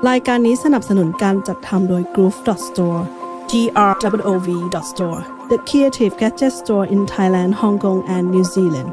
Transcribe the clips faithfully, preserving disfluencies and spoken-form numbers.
รายการนี้สนับสนุนการจัดทำโดย groove dot store g r o o v dot store the creative gadget store in Thailand, Hong Kong and New Zealand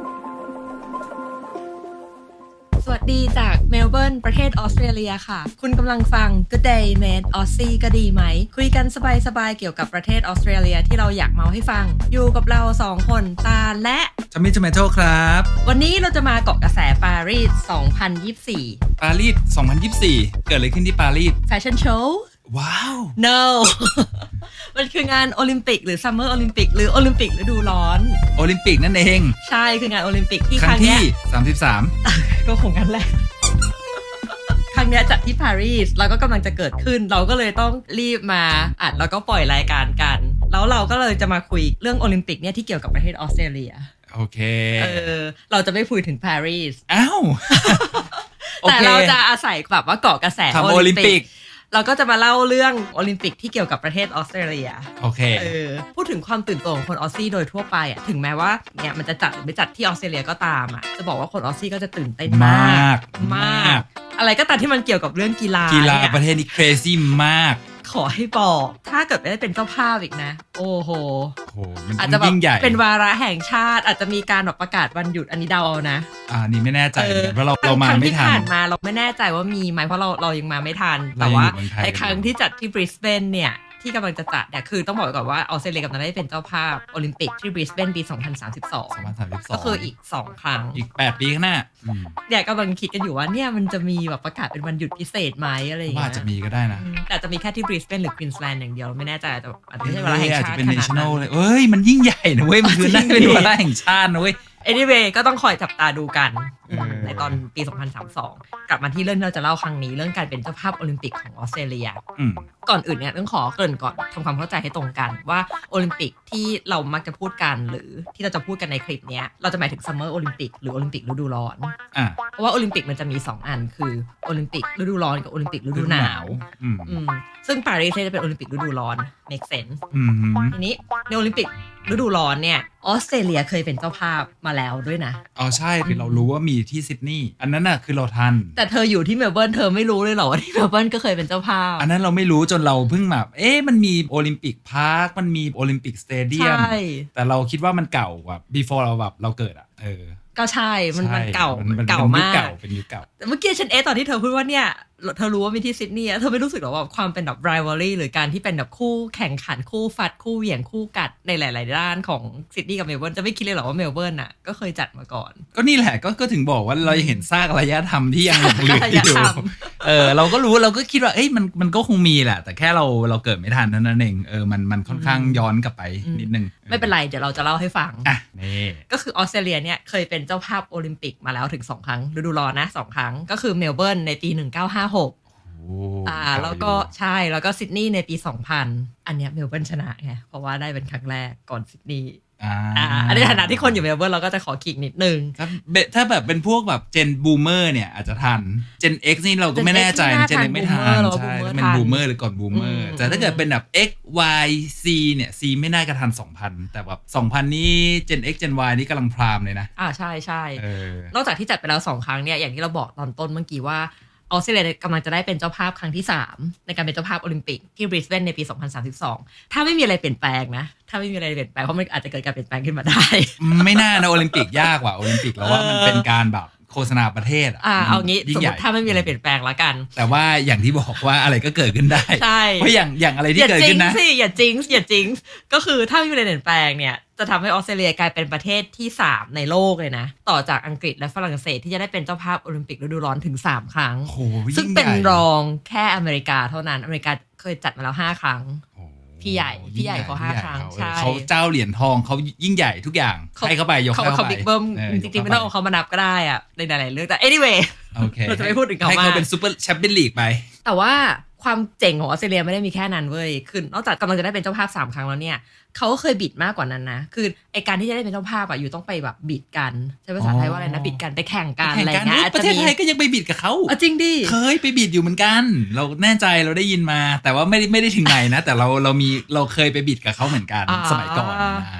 สวัสดีจากเมลเบิร์นประเทศออสเตรเลียค่ะคุณกำลังฟัง Good Day Mate Aussie ก็ดีไหมคุยกันสบายๆเกี่ยวกับประเทศออสเตรเลียที่เราอยากเมาให้ฟังอยู่กับเราสองคนตาและจามิจาเมโตครับวันนี้เราจะมาเกาะกระแสปารีสสองพันยี่สิบสี่ปารีสสองพันยี่สิบสี่เกิดอะไรขึ้นที่ปารีสแฟชั่นโชว์ว้าว no มันคืองานโอลิมปิกหรือซัมเมอร์โอลิมปิกหรือโอลิมปิกฤดูร้อนโอลิมปิกนั่นเองใช่คืองานโอลิมปิกที่ครั้งที่สามสิบสามก็คงงั้นแหละครั้งนี้จัดที่ปารีสแล้วก็กำลังจะเกิดขึ้นเราก็เลยต้องรีบมาอัดแล้วก็ปล่อยรายการกันแล้วเราก็เลยจะมาคุยเรื่องโอลิมปิกเนี่ยที่เกี่ยวกับประเทศออสเตรเลียโอเคเออเราจะไม่คุยถึงปารีสอ้าวแต่เราจะอาศัยแบบว่าเกาะกระแสโอลิมปิกเราก็จะมาเล่าเรื่องโอลิมปิกที่เกี่ยวกับประเทศออสเตรเลียโอเคเออพูดถึงความตื่นตัวของคนออสซี่โดยทั่วไปอ่ะถึงแม้ว่าเนี่ยมันจะจัดหรือไม่จัดที่ออสเตรเลียก็ตามอ่ะจะบอกว่าคนออสซี่ก็จะตื่นเต้นมากมากอะไรก็ตามที่มันเกี่ยวกับเรื่องกีฬากีฬาประเทศนี้ crazy มากขอให้บอกถ้าเกิดไม่ได้เป็นเจ้าภาพอีกนะโอ้โหอาจจะแบบเป็นวาระแห่งชาติอาจจะมีการแบบประกาศวันหยุดอันนี้เดาเอานะอ่านี่ไม่แน่ใจเพราะเราเรามาไม่ทันผ่านมาเราไม่แน่ใจว่ามีไหมเพราะเราเรายังมาไม่ทันแต่ว่าในครั้งที่จัดที่บริสเบนเนี่ยที่กำลังจะจัดเนี่ยคือต้องบอกก่อนว่าออสเตรเลียกำลังได้เป็นเจ้าภาพโอลิมปิกที่บริสเบนปีสองพันสามสิบสองก็คืออีกสองครั้งอีกแปดปีข้างหน้าเนี่ยกำลังคิดกันอยู่ว่าเนี่ยมันจะมีแบบประกาศเป็นวันหยุดพิเศษไหมอะไรอย่างเงี้ยอาจจะมีก็ได้นะแต่จะมีแค่ที่บริสเบนหรือควีนส์แลนด์อย่างเดียวไม่แน่ใจแต่อาจจะไม่ใช่เวลาแห่งชาติขนาดนั้นเลยเอ้ยมันยิ่งใหญ่นะเว้ยมันคือน่าเป็นเวลาแห่งชาตินะเว้ย anyway ก็ต้องคอยจับตาดูกันในตอนปีสองพันสามสิบสองกลับมาที่เรื่องที่เราจะเล่าครั้งนี้เรื่องการเป็นเจ้าภาพโอลิมปิกของออสเตรเลียก่อนอื่นเนี่ยต้องขอเกริ่นก่อนทำความเข้าใจให้ตรงกันว่าโอลิมปิกที่เรามักจะพูดกันหรือที่เราจะพูดกันในคลิปนี้เราจะหมายถึงซัมเมอร์โอลิมปิกหรือโอลิมปิกฤดูร้อนเพราะว่าโอลิมปิกมันจะมีสองอันคือโอลิมปิกฤดูร้อนกับโอลิมปิกฤดูหนาวซึ่งปารีสจะเป็นโอลิมปิกฤดูร้อน make sense ทีนี้ในโอลิมปิกฤดูร้อนเนี่ยออสเตรเลียเคยเป็นเจ้าภาพมาแล้วด้วยนะอ๋อใช่คือเรารู้ว่ามีที่ซิดนีย์อันนั้นน่ะคือเราทันแต่เธออยู่ที่เมลเบิร์นเธอไม่รู้เลยเหรอว่าที่เมลเบิร์นก็เคยเป็นเจ้าภาพอันนั้นเราไม่รู้จนเราเพิ่งแบบเอ๊ะมันมีโอลิมปิกพาร์คมันมีโอลิมปิกสเตเดียมแต่เราคิดว่ามันเก่ากว่า before เราแบบเราเกิดอ่ะเออก็ใช่มันมันเก่าเก่ามากเป็นยุคเก่าแต่เมื่อกี้ฉันเอ๊ะตอนที่เธอพูดว่าเนี่ยเธอรู้ว่ามีที่ซิดนีย์เธอไม่รู้สึกหรอว่าความเป็นแบบ rivalry หรือการที่เป็นแบบคู่แข่งขันคู่ฟัดคู่เหวี่ยงคู่กัดในหลายๆด้านของซิดนีย์กับเมลเบิร์นจะไม่คิดเลยหรอว่าเมลเบิร์นอ่ะก็เคยจัดมาก่อนก็นี่แหละก็ก็ถึงบอกว่าเราเห็นซากอารยธรรมที่ยังหลงเหลืออยู่เออเราก็รู้เราก็คิดว่าเอ้ยมันมันก็คงมีแหละแต่แค่เราเราเกิดไม่ทันเท่านั้นเองเออมันมันค่อนข้างย้อนกลับไปนิดนึงไม่เป็นไรเดี๋ยวเราจะเล่าให้ฟังอ่ะนี่ก็คือออสเตรเลียเนี่ยเคยเป็นเจ้าภาพโอลิมปิกมาแล้วถึงสองครั้งฤดูร้อนนะสองครั้งก็คือเมลเบิร์นในปีหนึ่งพันเก้าร้อยห้าสิบหกอ่าแล้วก็ใช่แล้วก็ซิดนีย์ในปีสองพันอันเนี้ยเมลเบิร์นชนะไงเพราะว่าได้เป็นครั้งแรกก่อนซิดนีย์อ่าอันในฐานะที่คนอยู่เมลเบิร์นเราก็จะขอขิงนิดนึงถ้าถ้าแบบเป็นพวกแบบเจนบูมเมอร์เนี่ยอาจจะทันเจน X นี่เราก็ไม่แน่ใจเจน X ไม่ทันใช่เป็นบูมเมอร์หรือก่อนบูมเมอร์แต่ถ้าเกิดเป็นแบบ X Y C เนี่ย C ไม่น่าจะทันสองพันแต่แบบสองพันนี่เจน X เจน Y นี่กำลังพรามเลยนะอ่าใช่ๆนอกจากที่จัดไปแล้วสองครั้งเนี่ยอย่างที่เราบอกตอนต้นเมื่อกี้ว่าออสเตรเลียกำลังจะได้เป็นเจ้าภาพครั้งที่สามในการเป็นเจ้าภาพโอลิมปิกที่บริสเบนในปีสองพันสามสิบสองถ้าไม่มีอะไรเปลี่ยนแปลงนะถ้าไม่มีอะไรเปลี่ยนแปลงเพราะมันอาจจะเกิดการเปลี่ยนแปลงขึ้นมาได้ไม่น่านะโอลิมปิกยากกว่าโอลิมปิกแล้วว่ามันเป็นการแบบโฆษณาประเทศอ่าเอางี้สมมติถ้าไม่มีอะไรเปลี่ยนแปลงแล้วกันแต่ว่าอย่างที่บอกว่าอะไรก็เกิดขึ้นได้ใช่เพราะอย่างอย่างอะไรที่เกิดขึ้นนะอย่าจริงสิอย่าจริงอย่าจริงก็คือถ้าไม่มีอะไรเปลี่ยนแปลงเนี่ยจะทำให้ออสเตรเลียกลายเป็นประเทศที่สามในโลกเลยนะต่อจากอังกฤษและฝรั่งเศสที่จะได้เป็นเจ้าภาพโอลิมปิกฤดูร้อนถึงสามครั้งซึ่งเป็นรองแค่อเมริกาเท่านั้นอเมริกาเคยจัดมาแล้วห้าครั้งพี่ใหญ่พี่ใหญ่เขาห้าครั้งใช่เขาเจ้าเหรียญทองเขายิ่งใหญ่ทุกอย่างให้เข้าไปยกเข้าไปเขาบิ๊กเบิ้มจริงๆไม่ต้องเอาเขามานับก็ได้อะในหลายๆเรื่องแต่ anyway เราจะไม่พูดถึงเขามากให้เขาเป็นซูเปอร์แชมเปี้ยนลีกไปแต่ว่าความเจ๋งของออสเตรเลียไม่ได้มีแค่นั้นเว้ยคือนอกจากกำลังจะได้เป็นเจ้าภาพสามครั้งแล้วเนี่ยเขาก็เคยบิดมากกว่านั้นนะคือไอการที่จะได้เป็นเจ้าภาพอะอยู่ต้องไปแบบบิดกันใช้ภาษาไทยว่าอะไรนะบิดกันไปแข่งกันอะไรเงี้ยประเทศไทยก็ยังไปบิดกับเขาจริงดิเคยไปบิดอยู่เหมือนกันเราแน่ใจเราได้ยินมาแต่ว่าไม่ได้ไม่ได้ถึงไหนนะแต่เราเรามีเราเคยไปบิดกับเขาเหมือนกันสมัยก่อน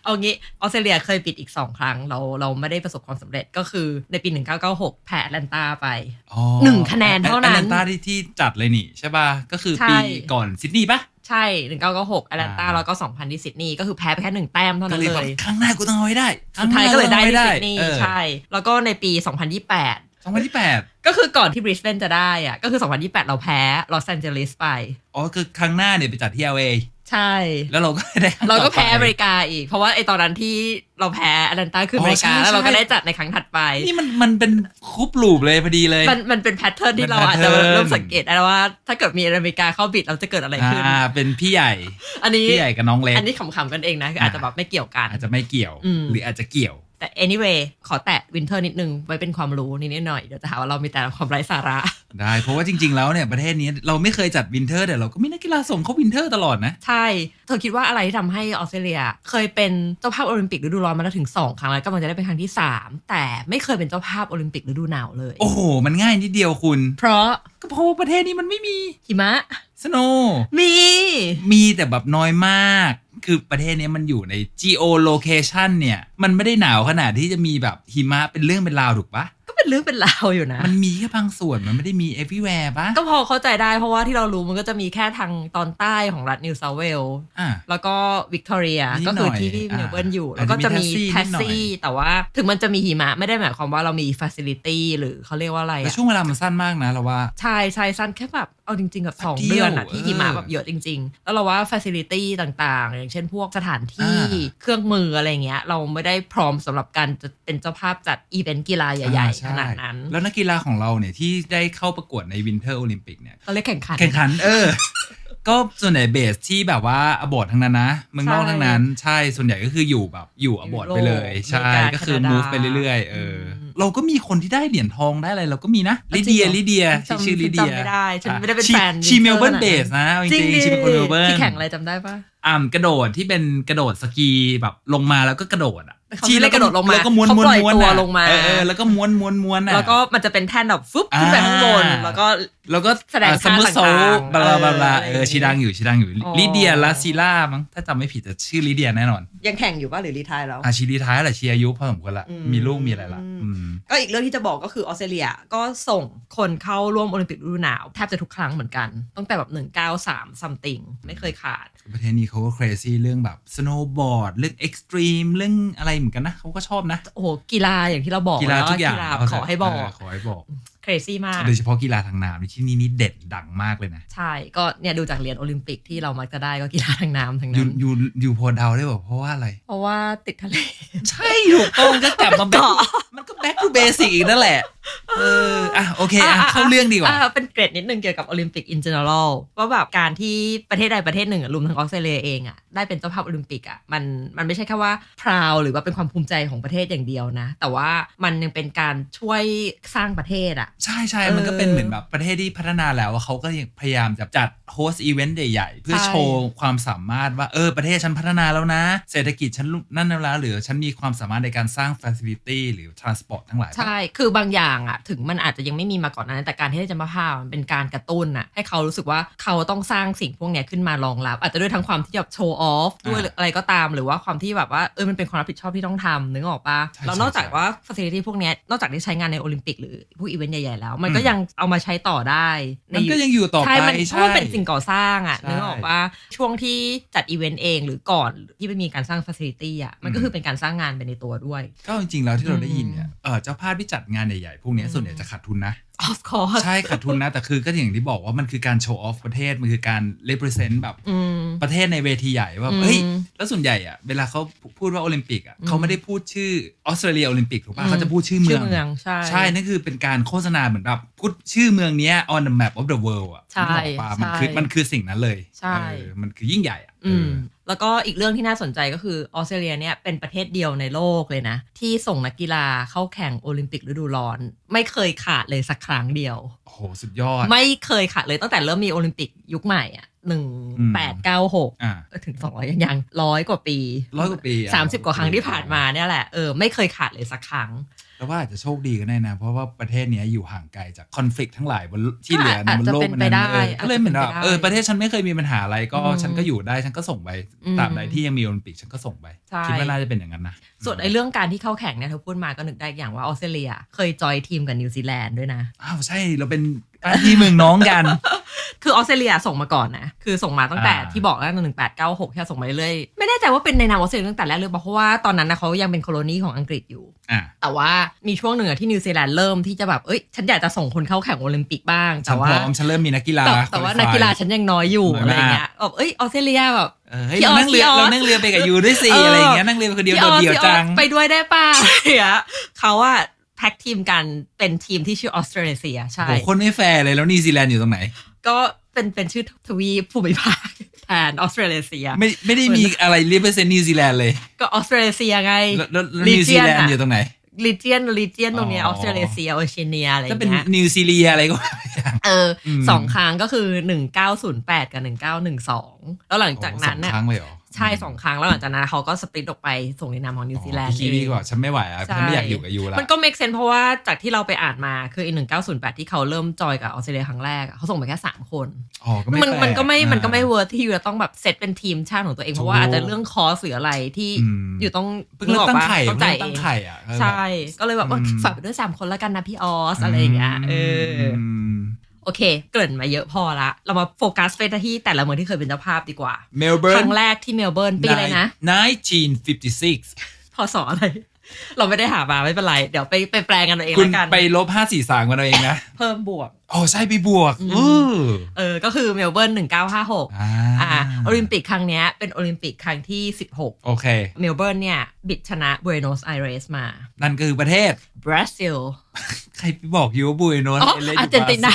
เอางี้ออสเตรเลียเคยปิดอีกสองครั้งเราเราไม่ได้ประสบความสำเร็จก็คือในปีหนึ่งเก้าเก้าหกแพ้แอตแลนตาไปหนึ่งคะแนนเท่านั้นแอตแลนตาที่ที่จัดเลยนี่ใช่ป่ะก็คือปีก่อนซิดนีย์ป่ะใช่หนึ่งเก้าเก้าหกแอตแลนตาแล้วก็สองพันที่ซิดนีย์ก็คือแพ้ไปแค่หนึ่งแต้มเท่านั้นเลยครั้งหน้ากูต้องเอาให้ได้สุดท้ายก็เลยได้ที่ซิดนีย์ใช่แล้วก็ในปีสองพันยี่สิบแปดสองพันยี่สิบแปดก็คือก่อนที่บริสเบนจะได้อ่ะก็คือสองพันยี่สิบแปดเราแพ้ลอสแอนเจลิสไปอ๋อคือครั้งหน้าเนี่ยไปจัดที่ แอล เอใช่แล้วเราก็ได้เราก็แพ้อเมริกาอีกเพราะว่าไอตอนนั้นที่เราแพ้แอตแลนตาคืออเมริกาแล้วเราก็ได้จัดในครั้งถัดไปนี่มันมันเป็นคุปลูปเลยพอดีเลยมันมันเป็นแพทเทิร์นที่เราอาจจะเริ่มสังเกตได้ว่าถ้าเกิดมีอเมริกาเข้าบิดเราจะเกิดอะไรขึ้นอ่าเป็นพี่ใหญ่อันนี้พี่ใหญ่กับน้องเล็กอันนี้ขำๆกันเองนะคืออาจจะแบบไม่เกี่ยวกันอาจจะไม่เกี่ยวหรืออาจจะเกี่ยวแต่ anyway ขอแตะวินเทอร์นิดนึงไว้เป็นความรู้นิดหน่อยเดี๋ยวจะหาว่าเรามีแต่ความไร้สาระได้เพราะว่าจริงๆแล้วเนี่ยประเทศนี้เราไม่เคยจัดวินเทอร์แต่เราก็มีนักกีฬาส่งเข้าวินเทอร์ตลอดนะใช่เธอคิดว่าอะไรที่ทำให้ออสเตรเลียเคยเป็นเจ้าภาพโอลิมปิกฤดูร้อนมาแล้วถึงสองครั้งแล้วกำลังจะได้เป็นครั้งที่สามแต่ไม่เคยเป็นเจ้าภาพโอลิมปิกฤดูหนาวเลยโอ้โหมันง่ายนิดเดียวคุณเพราะก็เพราะว่าประเทศนี้มันไม่มีหิมะสโนว์มีมีแต่แบบน้อยมากคือประเทศนี้มันอยู่ใน geolocation เนี่ยมันไม่ได้หนาวขนาดที่จะมีแบบหิมะเป็นเรื่องเป็นราวถูกปะก็เป็นเรื่องเป็นราวอยู่นะมันมีแค่บางส่วนมันไม่ได้มี everywhere ปะก็พอเข้าใจได้เพราะว่าที่เรารู้มันก็จะมีแค่ทางตอนใต้ของรัฐนิวเซาท์เวลส์แล้วก็วิกตอเรียก็คือที่เมลเบิร์นอยู่แล้วก็จะมีแทสซี่แต่ว่าถึงมันจะมีหิมะไม่ได้หมายความว่าเรามี facility หรือเขาเรียกว่าอะไรแต่ช่วงเวลามันสั้นมากนะเราว่าใช่ใช่สั้นแค่แบบเอาจริงๆกับสองเดือนอะที่หิมะแบบเยอะจริงๆแล้วเราว่า facility ต่างๆอย่างเช่นพวกสถานที่เครื่องมืออะไรเงี้ยเราไม่ได้พร้อมสำหรับการจะเป็นเจ้าภาพจัดอีเวนต์กีฬาใหญ่ๆขนาดนั้นแล้วนักกีฬาของเราเนี่ยที่ได้เข้าประกวดในวินเทอร์โอลิมปิกเนี่ยเขาเรียกแข่งขันแข่งขันเออก็ส่วนใหญ่เบสที่แบบว่าอบอร์ดทั้งนั้นนะเมืองนอกทั้งนั้นใช่ส่วนใหญ่ก็คืออยู่แบบอยู่อบอร์ดไปเลยใช่ก็คือ move ไปเรื่อยๆเออเราก็มีคนที่ได้เหรียญทองได้อะไรเราก็มีนะลิเดียลิเดียชื่อลิเดียจำไม่ได้ฉันไม่ได้เป็นแฟนชีเมลเบิร์นเบสนะจริงๆชีเป็นคนเมลเบิร์นที่แข่งอะไรจำได้ปะอ่ากระโดดที่เป็นกระโดดสกีแบบลงมาแล้วก็กระโดดอ่ะชี้แล้วกระโดดลงมาแล้วก็ม้วนม้วนม้วนลงมาเออแล้วก็ม้วนม้วนม้วนอ่ะแล้วก็มันจะเป็นแท่นแบบฟึบขึ้นไปข้างบนแล้วก็แล้วก็แสดงท่าต่างๆบลาบลาบลาเออชีดังอยู่ชีดังอยู่ลิเดียลาซิล่ามั้งถ้าจำไม่ผิดจะชื่อลิเดียแน่นอนยังแข่งอยู่ป่ะหรือรีไทร์แล้วอ่ะชีรีไทร์แหละชีอายุพอสมควรละมีลูกมีอะไรละก็อีกเรื่องที่จะบอกก็คือออสเตรเลียก็ส่งคนเข้าร่วมโอลิมปิกฤดูหนาวแทบจะทุกครั้งเหมือนกันตั้งแต่แบบหนึ่งเก้าสาม something ไม่เคยขาดประเทศนี้เขาก็ crazy เรื่องแบบสโนว์บอร์ดเรื่องเอ็กซ์ตรีมเรื่องอะไรเหมือนกันนะเขาก็ชอบนะโอ้โหกีฬาอย่างที่เราบอกกีฬาทุกอย่างขอให้บอกขอให้บอก crazy มากโดยเฉพาะกีฬาทางน้ำที่นี่นี่เด่นดังมากเลยนะใช่ก็เนี่ยดูจากเหรียญโอลิมปิกที่เรามักจะได้ก็กีฬาทางน้ำทั้งนั้นอยู่อยู่พอเดาได้บอกเพราะว่าอะไรเพราะว่าติดทะเลใช่ถูกต้องก็กลับมาแบบมันก็ back to basic อีกนั่นแหละเอออ่ะโอเคอ่ะเข้าเรื่องดีกว่าเป็นเกรดนิดนึงเกี่ยวกับโอลิมปิก in general ว่าแบบการที่ประเทศใดประเทศหนึ่งรวมทั้งออสเตรเลียเองอ่ะได้เป็นเจ้าภาพโอลิมปิกอ่ะมันมันไม่ใช่แค่ว่า proud หรือว่าเป็นความภูมิใจของประเทศอย่างเดียวนะแต่ว่ามันยังเป็นการช่วยสร้างประเทศอ่ะใช่ใช่มันก็เป็นเหมือนแบบประเทศที่พัฒนาแล้วเขาก็พยายามจะจัดโฮสต์อีเวนต์ใหญ่ๆเพื่อโชว์ความสามารถว่าเออประเทศฉันพัฒนาแล้วนะเศรษฐกิจฉันนั่นแล้วหรือฉันมีความสามารถในการสร้าง facility หรือ transport ทั้งหลายใช่คือบางอย่างอ่ะถึงมันอาจจะยังไม่มีมาก่อนนั้นแต่การที่ได้จะมาพามันเป็นการกระตุ้นอ่ะให้เขารู้สึกว่าเขาต้องสร้างสิ่งพวกนี้ขึ้นมารองรับอาจจะด้วยทั้งความที่แบบโชว์ออฟด้วยอะไรก็ตามหรือว่าความที่แบบว่าเออมันเป็นความรับผิดชอบที่ต้องทำนึกออกปะแล้วนอกจากว่า facility พวกนี้นอกจากที่ใช้งานในโอลิมปิกหรือพวกอีเวนต์ใหญ่ๆแล้วมันก็ยังเอามาใช้ต่อได้มันก็ยังอยู่ต่อไปใช่มันเพราะมันเป็นสิ่งก่อสร้างอ่ะนึกออกปะช่วงที่จัดอีเวนต์เองหรือก่อนที่ไม่มีการสร้าง facility อ่ะมันก็คือเป็นการสร้างงานไปในตัวด้วยก็จริงๆแล้วที่เราได้ยินเนี่ยเออเจ้าภาพที่จัดงานใหญ่ๆพวกนี้ส่วนใหญ่จะขาดทุนนะ of course ใช่ขาดทุนนะแต่คือก็อย่างที่บอกว่ามันคือการโชว์ออฟประเทศมันคือการ represent แบบประเทศในเวทีใหญ่ว่าเฮ้ยแล้วส่วนใหญ่อ่ะเวลาเขาพูดว่าโอลิมปิกอ่ะเขาไม่ได้พูดชื่อออสเตรเลียโอลิมปิกถูกป่ะเขาจะพูดชื่อเมืองใช่ใช่นั่นคือเป็นการโฆษณาเหมือนแบบพูดชื่อเมืองนี้ on the map of the world อ่ะใช่มันคือมันคือสิ่งนั้นเลยใช่มันคือยิ่งใหญ่อ่ะแล้วก็อีกเรื่องที่น่าสนใจก็คือออสเตรเลียเนี่ยเป็นประเทศเดียวในโลกเลยนะที่ส่งนักกีฬาเข้าแข่งโอลิมปิกฤดูร้อนไม่เคยขาดเลยสักครั้งเดียวโอ้โหสุดยอดไม่เคยขาดเลยตั้งแต่เริ่มมีโอลิมปิกยุคใหม่อ่ะหนึ่งแปดเก้าหกถึงสองร้อยยังยังร้อยกว่าปีร้อยกว่าปีสามสิบกว่าครั้งที่ผ่านมาเนี่ยแหละเออไม่เคยขาดเลยสักครั้งแล้วว่าอาจจะโชคดีก็ได้นะเพราะว่าประเทศนี้อยู่ห่างไกลจากคอนฟลิกต์ทั้งหลายบนที่เหลือบนโลกนั้นก็เลยเหมือนว่าเออประเทศฉันไม่เคยมีปัญหาอะไรก็ฉันก็อยู่ได้ฉันก็ส่งไปตราบใดที่ยังมีโอลิมปิกฉันก็ส่งไปคิดว่าน่าจะเป็นอย่างนั้นนะส่วนไอ้เรื่องการที่เข้าแข่งเนี่ยเธอพูดมาก็นึกได้อย่างว่าออสเตรเลียเคยจอยทีมกับนิวซีแลนด์ด้วยนะอ้าวใช่เราเป็นที่เมืองน้องกันคือออสเตรเลียส่งมาก่อนนะคือส่งมาตั้งแต่ที่บอกแล้วหนึ่งแปดเก้าหกแค่ส่งมาเรื่อยๆไม่แน่ใจว่าเป็นในนามออสเตรเลียตั้งแต่แรกหรือเปล่าเพราะว่าตอนนั้นนะเขายังเป็นโคโลนีของอังกฤษอยู่แต่ว่ามีช่วงหนึ่งที่นิวซีแลนด์เริ่มที่จะแบบเอ้ยฉันอยากจะส่งคนเข้าแข่งโอลิมปิกบ้างแต่ว่าฉันพร้อมฉันเริ่มมีนักกีฬาแต่ว่านักกีฬาฉันยังน้อยอยู่อะไรเงี้ยแบบเอ้ยออสเตรเลียแบบเรานั่งเรือเรานั่งเรือไปกับยูด้วยสิอะไรอย่างเงี้ยนั่งเรือไปคนเดียวโดดเดี่ยวจังไปด้วยได้ป่ะเขาอะแพ็กทีมกันเป็นทีมที่ชื่อออสเตรเลียใช่โอ้คนไม่แฟร์เลยแล้วนิวซีแลนด์อยู่ตรงไหนก็เป็นเป็นชื่อทวีปภูมิภาคแทนออสเตรเลียไม่ไม่ได้มีอะไรเรียกเป็นนิวซีแลนด์เลยก็ออสเตรเลียไงแล้วนิวซีแลนด์อยู่ตรงไหนลีเจียนลีเจียนตรงเนี้ยออสเตรเลียโอเชียเนียอะไรอย่างเงี้ยจะเป็นนิวซีเลียอะไรก็เออสองครั้งก็คือหนึ่งเก้าศูนย์แปดกับหนึ่งเก้าหนึ่งสองแล้วหลังจากนั้นน่ะใช่สองครั้งแล้วหลังจากนั้นเขาก็สปลิตออกไปส่งในนามของนิวซีแลนด์เองพี่ก็ฉันไม่ไหวอ่ะฉันไม่อยากอยู่กับยูแล้วมันก็เมคเซนส์เพราะว่าจากที่เราไปอ่านมาคือไอ้หนึ่งเก้าศูนย์แปดที่เขาเริ่มจอยกับออสเตรเลียครั้งแรกเขาส่งไปแค่สามคนอ๋อก็ไม่มันมันก็ไม่มันก็ไม่เวิร์ทที่ยูจะต้องแบบเซตเป็นทีมชาติของตัวเองเพราะว่าอาจจะเรื่องคอสหรืออะไรที่อยู่ต้องเพิ่งตั้งไข่ตั้งใจตั้งไข่อ่ะใช่ก็เลยแบบว่าฝากไปด้วยสามคนแล้วกันนะพี่ออสอะไรอย่างเงี้ยเออโอเคเกริ่นมาเยอะพอละเรามาโฟกัสไปที่แต่ละเมืองที่เคยเป็นเจ้าภาพดีกว่าเมลเบิร์นครั้งแรกที่เมลเบิร์นปีอะไรนะหนึ่งพันเก้าร้อยห้าสิบหกพศอะไรเราไม่ได้หามาไม่เป็นไรเดี๋ยวไปไปแปลกันเอาเองแล้วกันไปลบห้าสี่สามกันเอาเองนะเพิ่มบวกอ๋อใช่ไปบวกเออเออก็คือเมลเบิร์นหนึ่งเก้าห้าหกอ่าโอลิมปิกครั้งนี้เป็นโอลิมปิกครั้งที่สิบหกโอเคเมลเบิร์นเนี่ยบิดชนะบูเอโนสไอเรสมานั่นคือประเทศบราซิลใครไปบอกยูว่าบูเอโนสไอเรสอาร์เจนตินา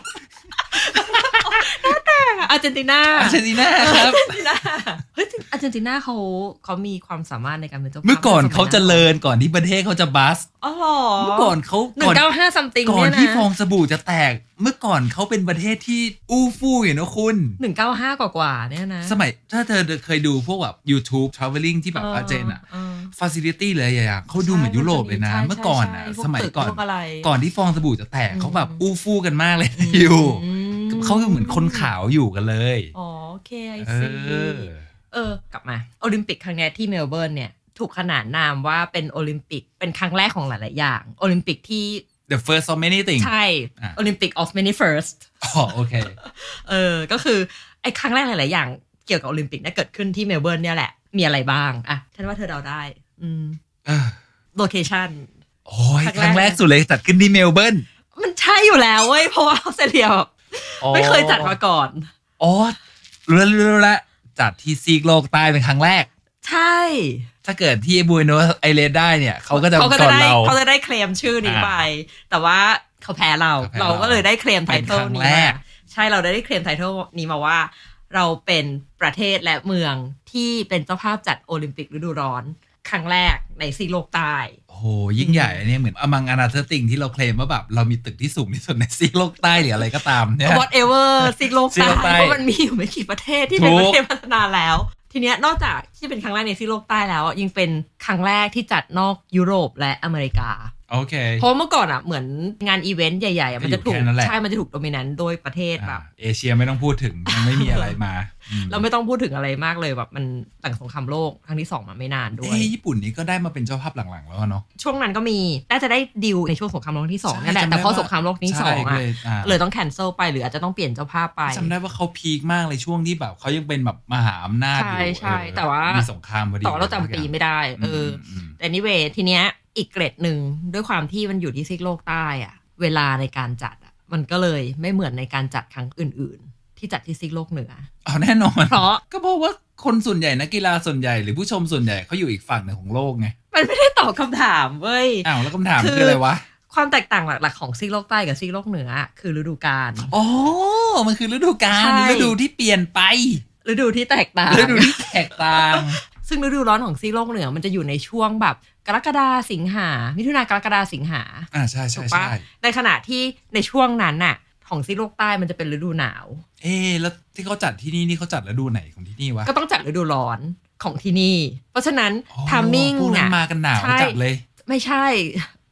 อาร์เจนตินาอาร์เจนตินาครับเฮ้ยอาร์เจนตินาเขาเขามีความสามารถในการเป็นเจ้าภาพเมื่อก่อนเขาเจริญก่อนที่ประเทศเขาจะบัสอ๋อเหรอเมื่อก่อนเขาหนึ่งเก้าห้าซัมติงก่อนที่ฟองสบู่จะแตกเมื่อก่อนเขาเป็นประเทศที่อู้ฟู่อย่างนะคุณหนึ่งเก้าห้ากว่าๆเนี่ยนะสมัยถ้าเธอเคยดูพวกแบบ YouTube traveling ที่แบบอาร์เจนอ่ะ facility เลยอย่างเขาดูเหมือนยุโรปเลยนะเมื่อก่อนอ่ะสมัยก่อนก่อนที่ฟองสบู่จะแตกเขาแบบอู้ฟู่กันมากเลยอยู่เขาเหมือนคนขาวอยู่กันเลยอ๋อโอเคไอซีเออกลับมาโอลิมปิกครั้งนี้ที่เมลเบิร์นเนี่ยถูกขนานนามว่าเป็นโอลิมปิกเป็นครั้งแรกของหลายๆอย่างโอลิมปิกที่ the first of many things ใช่โอลิมปิก of many first อ๋อโอเคเออก็คือไอ้ครั้งแรกหลายๆอย่างเกี่ยวกับโอลิมปิกเนี่ยเกิดขึ้นที่เมลเบิร์นเนี่ยแหละมีอะไรบ้างอ่ะฉันว่าเธอเดาได้อืมโลเคชั่นโอ้ยครั้งแรกสุดเลยจัดขึ้นที่เมลเบิร์นมันใช่อยู่แล้วเว้ยเพราะว่าออสเตรเลียไม่เคยจัดมาก่อนอ๋อรู้แล้วละจัดที่ซีกโลกใต้เป็นครั้งแรกใช่ถ้าเกิดที่บูเอโนสไอเรสได้เนี่ยเขาก็จะก่อนเราเขาจะได้เคลมชื่อนี้ไปแต่ว่าเขาแพ้เราเราก็เลยได้เคลมไทเทลนี้มาใช่เราได้เคลมไทเทลนี้มาว่าเราเป็นประเทศและเมืองที่เป็นเจ้าภาพจัดโอลิมปิกฤดูร้อนครั้งแรกในซีกโลกใต้โอ้โหยิ่งใหญ่เนี่ยเหมือนอมังอนาเธอร์ติงที่เราเคลมว่าแบบเรามีตึกที่สูงที่สุดในซีกโลกใต้หรืออะไรก็ตามเนี่ย whatever ซีกโลกใต้เพราะมันมีอยู่ไม่กี่ประเทศที่เป็นประเทศพัฒนาแล้วทีเนี้ยนอกจากที่เป็นครั้งแรกในซีกโลกใต้แล้วยังเป็นครั้งแรกที่จัดนอกยุโรปและอเมริกาโอเคเพราะเมื่อก่อนอ่ะเหมือนงานอีเวนต์ใหญ่ๆมันจะถูกใช่มันจะถูกโดมินันต์โดยประเทศแบบเอเชียไม่ต้องพูดถึงมันไม่มีอะไรมาเราไม่ต้องพูดถึงอะไรมากเลยแบบมันหลังสงครามโลกครั้งที่สองมาไม่นานด้วยเอ้ญี่ปุ่นนี่ก็ได้มาเป็นเจ้าภาพหลังๆแล้วเนาะช่วงนั้นก็มีน่าจะได้ดีลในช่วงสงครามโลกที่สองนั่นแหละแต่พอสงครามโลกที่สองอ่ะเลยต้องแคนเซิลไปหรืออาจจะต้องเปลี่ยนเจ้าภาพไปจำได้ว่าเขาพีคมากเลยช่วงที่แบบเขายังเป็นแบบมหาอำนาจอยู่ใช่ใช่แต่ว่ามีสงครามพอดีต่อเราจำปีไม่ได้เออแต่นี่เวทีเนี้ยอีกเกรดหนึ่งด้วยความที่มันอยู่ที่ซีกโลกใต้อะเวลาในการจัดอะมันก็เลยไม่เหมือนในการจัดครั้งอื่นๆที่จัดที่ซีกโลกเหนืออ๋อแน่นอนเพราะก็เพราะว่าคนส่วนใหญ่นักกีฬาส่วนใหญ่หรือผู้ชมส่วนใหญ่เขาอยู่อีกฝั่งหนึ่งของโลกไงมันไม่ได้ตอบคำถามเว้ยอ้าวแล้วคำถามคืออะไรวะความแตกต่างหลักๆของซีกโลกใต้กับซีกโลกเหนือคือฤดูกาลอ๋อมันคือฤดูกาลฤดูที่เปลี่ยนไปฤดูที่แตกต่างฤดูที่แตกต่างซึ่งฤดูร้อนของซีกโลกเหนือมันจะอยู่ในช่วงแบบกรกฎาสิงหามิถุนากรกฎาสิงหาอ่าใช่ใช่ใช่ในขณะที่ในช่วงนั้นน่ะของซีกโลกใต้มันจะเป็นฤดูหนาวเอ๊แล้วที่เขาจัดที่นี่นี่เขาจัดฤดูไหนของที่นี่วะก็ต้องจัดฤดูร้อนของที่นี่เพราะฉะนั้นทามมิ่งน่ะมากันหนาวจัดเลยไม่ใช่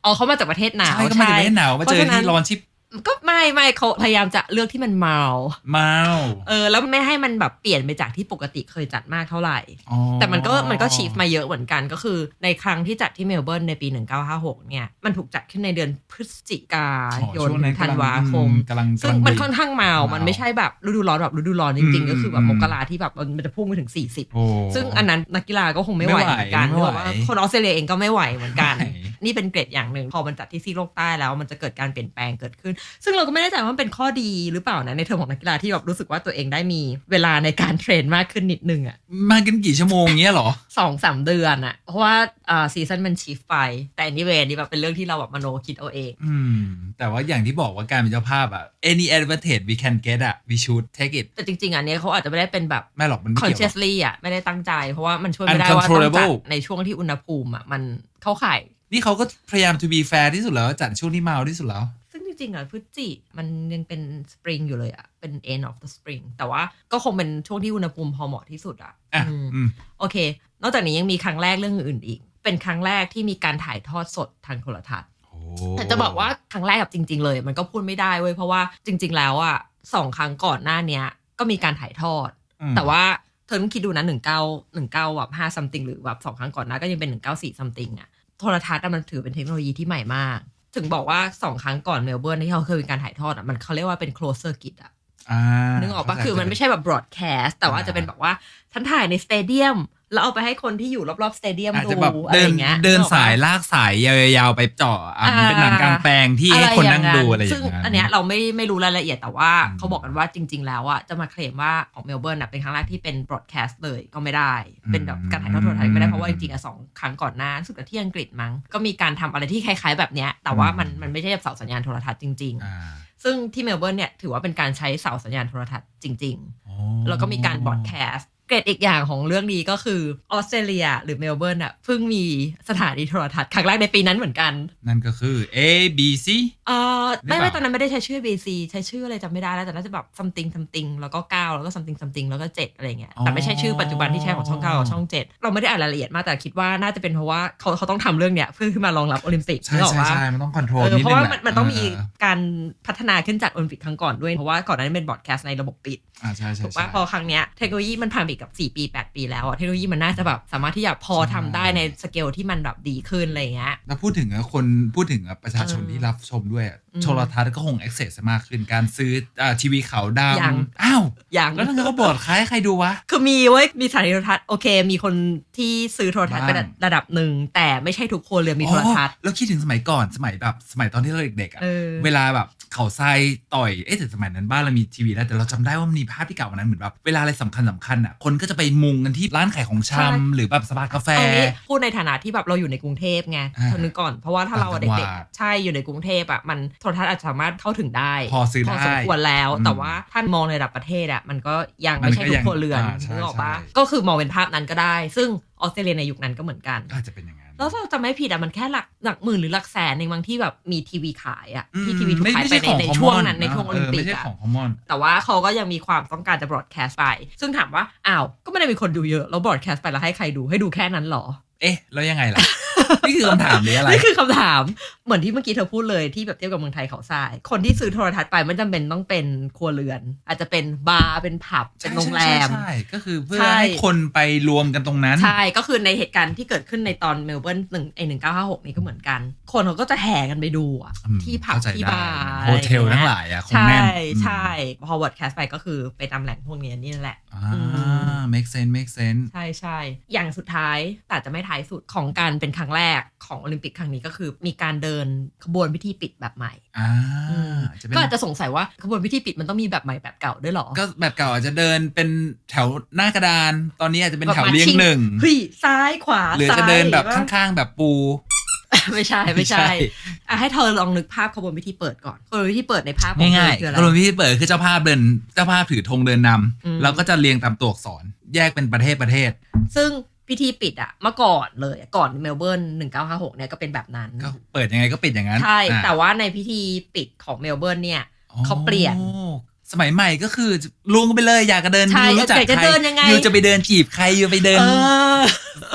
อ๋อเขามาจากประเทศหนาวใช่ก็มาจากประเทศหนาวมาเจอที่ร้อนชิบก็ไม่ไม่เขาพยายามจะเลือกที่มันเมาเมาเออแล้วไม่ให้มันแบบเปลี่ยนไปจากที่ปกติเคยจัดมากเท่าไหร่แต่มันก็มันก็ชีฟมาเยอะเหมือนกันก็คือในครั้งที่จัดที่เมลเบิร์นในปีหนึ่งเก้าห้าหกเนี่ยมันถูกจัดขึ้นในเดือนพฤศจิกายนธันวาคมซึ่งมันค่อนข้างเมามันไม่ใช่แบบฤดูร้อนแบบฤดูร้อนจริงๆก็คือแบบมกราที่แบบมันจะพุ่งไปถึงสี่สิบซึ่งอันนั้นนักกีฬาก็คงไม่ไหวเหมือนกันเพราะว่าคนออสเตรเลียเองก็ไม่ไหวเหมือนกันนี่เป็นเกรดอย่างนึงพอมันจัดที่ซีกโลกใต้แล้วมันจะเกิดการเปลี่ยนแปลงเกิดขึ้นซึ่งเราก็ไม่แน่ใจว่ามันเป็นข้อดีหรือเปล่านะในเทอมของนักกีฬาที่แบบรู้สึกว่าตัวเองได้มีเวลาในการเทรนมากขึ้นนิดนึงอ่ะมากันกี่ชั่วโมงเงี้ยหรอสองสาม เดือนอ่ะเพราะว่าอ่าซีซั่นมันชีฟไปแต่อันนี้เวนี่แบบเป็นเรื่องที่เราแบบมโนคิดเอาเองอืมแต่ว่าอย่างที่บอกว่าการเป็นเจ้าภาพอ่ะ any advantage we can get อ่ะ we should take it แต่จริงๆอันนี้เขาอาจจะไม่ได้เป็นแบบไม่หรอกมัน consciously อ่ะไม่ได้ตั้งใจเพราะว่ามันช่วยไม่ได้ว่าต้องจัดในช่วงที่อุณหภูมิอ่ะมันเข้าข่ายนี่เขาก็พยายาม to be fair ที่สุดแล้วจัดช่วงที่เมาที่สุดแล้วซึ่งจริงๆอ่ะพฤศจิมันยังเป็นสปริงอยู่เลยอ่ะเป็น end of the spring แต่ว่าก็คงเป็นช่วงที่อุณหภูมิพอเหมาะที่สุดอ่ะโอเคนอกจากนี้ยังมีครั้งแรกเรื่องอื่นอีกเป็นครั้งแรกที่มีการถ่ายทอดสดทางโทรทัศน์แต่จะบอกว่าครั้งแรกกับจริงๆเลยมันก็พูดไม่ได้เว้ยเพราะว่าจริงๆแล้วอ่ะสองครั้งก่อนหน้านี้ก็มีการถ่ายทอดแต่ว่าเธอต้องคิดดูนะหนึ่งเก้า หนึ่งเก้าแบบห้า something หรือแบบสองครั้งก่อนหน้าก็ยังเป็นหนึ่งเก้าสี่ something อ่ะโทรทัศน์มันถือเป็นเทคโนโลยีที่ใหม่มากถึงบอกว่าสองครั้งก่อนเมลเบิร์นที่เขาเคยมีการถ่ายทอดอ่ะมันเขาเรียกว่าเป็น closed circuit อ่ะนึกออกปะคือมันไม่ใช่แบบ broadcast แต่ว่าจะเป็นแบบว่าฉันถ่ายในสเตเดียมแล้วเอาไปให้คนที่อยู่รอบๆสเตเดียมดูอะไรอย่างเงี้ยเดินสายลากสายยาวๆไปเจาะอ่ะเป็นหนังกลางแปลงที่ให้คนนั่งดูอะไรอย่างเงี้ยซึ่งอันเนี้ยเราไม่ไม่รู้รายละเอียดแต่ว่าเขาบอกกันว่าจริงๆแล้วอ่ะจะมาเคลมว่าของเมลเบิร์นอ่ะเป็นครั้งแรกที่เป็น broadcast เลยก็ไม่ได้เป็นแบบการถ่ายทอดโทรทัศน์ไม่ได้เพราะว่าจริงๆอ่ะสองครั้งก่อนหน้าสุดที่อังกฤษมั้งก็มีการทำอะไรที่คล้ายๆแบบเนี้ยแต่ว่ามันมันไม่ใช่เสาสัญญาณโทรทัศน์จริงๆซึ่งที่เมลเบิร์นเนี่ยถือว่าเป็นการใช้เสาสัญญาณโทรทัศน์จริงๆแล้วก็มีการบอดแคสต์เกรดอีกอย่างของเรื่องนี้ก็คือออสเตรเลียหรือเมลเบิร์นอ่ะเพิ่งมีสถานีโทรทัศน์ครั้งแรกในปีนั้นเหมือนกันนั่นก็คือ เอ บี ซีเอ่อไม่ไม่ตอนนั้นไม่ได้ใช้ชื่อ บี ซี ใช้ชื่ออะไรจำไม่ได้แล้วแต่น่าจะแบบ something something แล้วก็เก้าแล้วก็ something something แล้วก็เจ็ดอะไรเงี้ยแต่ไม่ใช่ชื่อปัจจุบันที่ใช้ของช่องเก้ากับช่องเจ็ดเราไม่ได้อ่านรายละเอียดมากแต่คิดว่าน่าจะเป็นเพราะว่าเขาเขาต้องทำเรื่องเนี้ยเพื่อขึ้นมารองรับโอลิมปิกใช่ใช่ใช่มันต้องคอนโทรลนิดนึงเพราะว่ามันต้องมีการพัฒนาขึ้นจากโอลิมปิกครั้งก่อนด้วยเพราะว่าก่อนหน้านี้เป็นบอดแคสต์ในระบบปิดอ่าใช่ใช่ถูกป่ะพอครั้งเนี้ยเทคโนโลยีมันผ่านไปกับสี่ปีแปดปีแล้วอะเทคโนโลยีมันน่าจะแบบสามารถที่จะพอทำได้ในสเกลที่มันแบบดีขึ้นอะไรเงี้ยแล้วพูดถึงคนพูดถึงประชาชนที่รับชมด้วยโทรทัศน์ก็คง access มากขึ้นการซื้อทีวีขาวดำอ้าวอย่างแล้วนั่นก็บอดคล้ายใครดูวะคือมีเว้ยมีสถานีโทรทัศน์โอเคมีคนที่ซื้อโทรทัศน์เป็นระดับหนึ่งแต่ไม่ใช่ทุกคนเลยมีโทรทัศน์แล้วคิดถึงสมัยก่อนสมัยแบบสมัยตอนที่เราเด็กๆอ่ะเวลาแบบเขาทรายต่อยเอ๊ะแต่สมัยนั้นบ้านเรามีทีวีแล้วแต่เราจำได้ว่ามันมีภาพที่เก่าวันนั้นเหมือนแบบเวลาอะไรสำคัญสำคัญอ่ะคนก็จะไปมุงกันที่ร้านขายของชำหรือแบบสปากาแฟพูดในฐานะที่แบบเราอยู่ในกรุงเทพไงทนึกก่อนเพราะว่าถ้าเราเด็กๆใช่อยู่ในกรุงเทพอ่ะมันโทรทัศน์อาจจะสามารถเข้าถึงได้พอซื้อได้พอสมควรแล้วแต่ว่าถ้ามองในระดับประเทศอ่ะมันก็ยังไม่ใช่ทุกคนเรือนนึกออกปะก็คือมองเป็นภาพนั้นก็ได้ซึ่งออสเตรเลียในยุคนั้นก็เหมือนกันอาจจะเป็นอย่างนั้นแล้วเราจะไม่ผิดอ่ะมันแค่หลักหลักหมื่นหรือหลักแสนในบางที่แบบมีทีวีขายอ่ะที่ทีวีถูกขายไปในในช่วงนั้นในช่วงโอลิมปิกอ่ะแต่ว่าเขาก็ยังมีความต้องการจะบรอดแคสต์ไปซึ่งถามว่าอ้าวก็ไม่ได้มีคนดูเยอะแล้วบรอดแคสต์ไปแล้วให้ใครดูให้ดูแค่นั้นหรอเอ๊ะแล้วยังไงล่ะ นี่คือคำถามหรืออะไรนี่คือคำถามเหมือนที่เมื่อกี้เธอพูดเลยที่แบบเทียบกับเมืองไทยเขาทรายคนที่ซื้อโทรทัศน์ไปไม่จำเป็นต้องเป็นครัวเรือนอาจจะเป็นบาร์เป็นผับเป็นโรงแรมใช่ก็คือเพื่อให้คนไปรวมกันตรงนั้นใช่ก็คือในเหตุการณ์ที่เกิดขึ้นในตอนเมลเบิร์นหนึ่งไอหนึ่งเก้าห้าหกนี้ก็เหมือนกันคนเขาก็จะแห่กันไปดูอ่ะที่ผับที่บาร์โฮเทลทั้งหลายอ่ะใช่ใช่พอวอร์ดแคสต์ไปก็คือไปตามแหล่งพวกนี้นี่แหละอ่า make sense make sense ใช่ใช่อย่างสุดท้ายแต่จะไม่ท้ายสุดของการเป็นครั้งแรกของโอลิมปิกครั้งนี้ก็คือมีการเดินขบวนพิธีปิดแบบใหม่อ่าก็อาจจะสงสัยว่าขบวนพิธีปิดมันต้องมีแบบใหม่แบบเก่าด้วยหรอก็แบบเก่าอาจจะเดินเป็นแถวหน้ากระดานตอนนี้อาจจะเป็นแถวเรียงหนึ่งเฮ้ยซ้ายขวาหรือจะเดินแบบข้างๆแบบปูไม่ใช่ไม่ใช่อ่ะให้เธอลองนึกภาพขบวนพิธีเปิดก่อนขบวนพิธีเปิดในภาพของเธอคืออะไรขบวนพิธีเปิดคือเจ้าภาพเดินเจ้าภาพถือธงเดินนำแล้วก็จะเรียงตามตัวอักษรแยกเป็นประเทศประเทศซึ่งพิธีปิดอะเมื่อก่อนเลยก่อนเมลเบิร์นหนึ่งเก้าห้าหกเนี่ยก็เป็นแบบนั้นก็เปิดยังไงก็ปิดอย่างนั้นใช่แต่ว่าในพิธีปิดของเมลเบิร์นเนี่ยเขาเปลี่ยนสมัยใหม่ก็คือลวงไปเลยอยากจะเดินยูรู้จักใครยูจะไปเดินจีบใครยูไปเดิน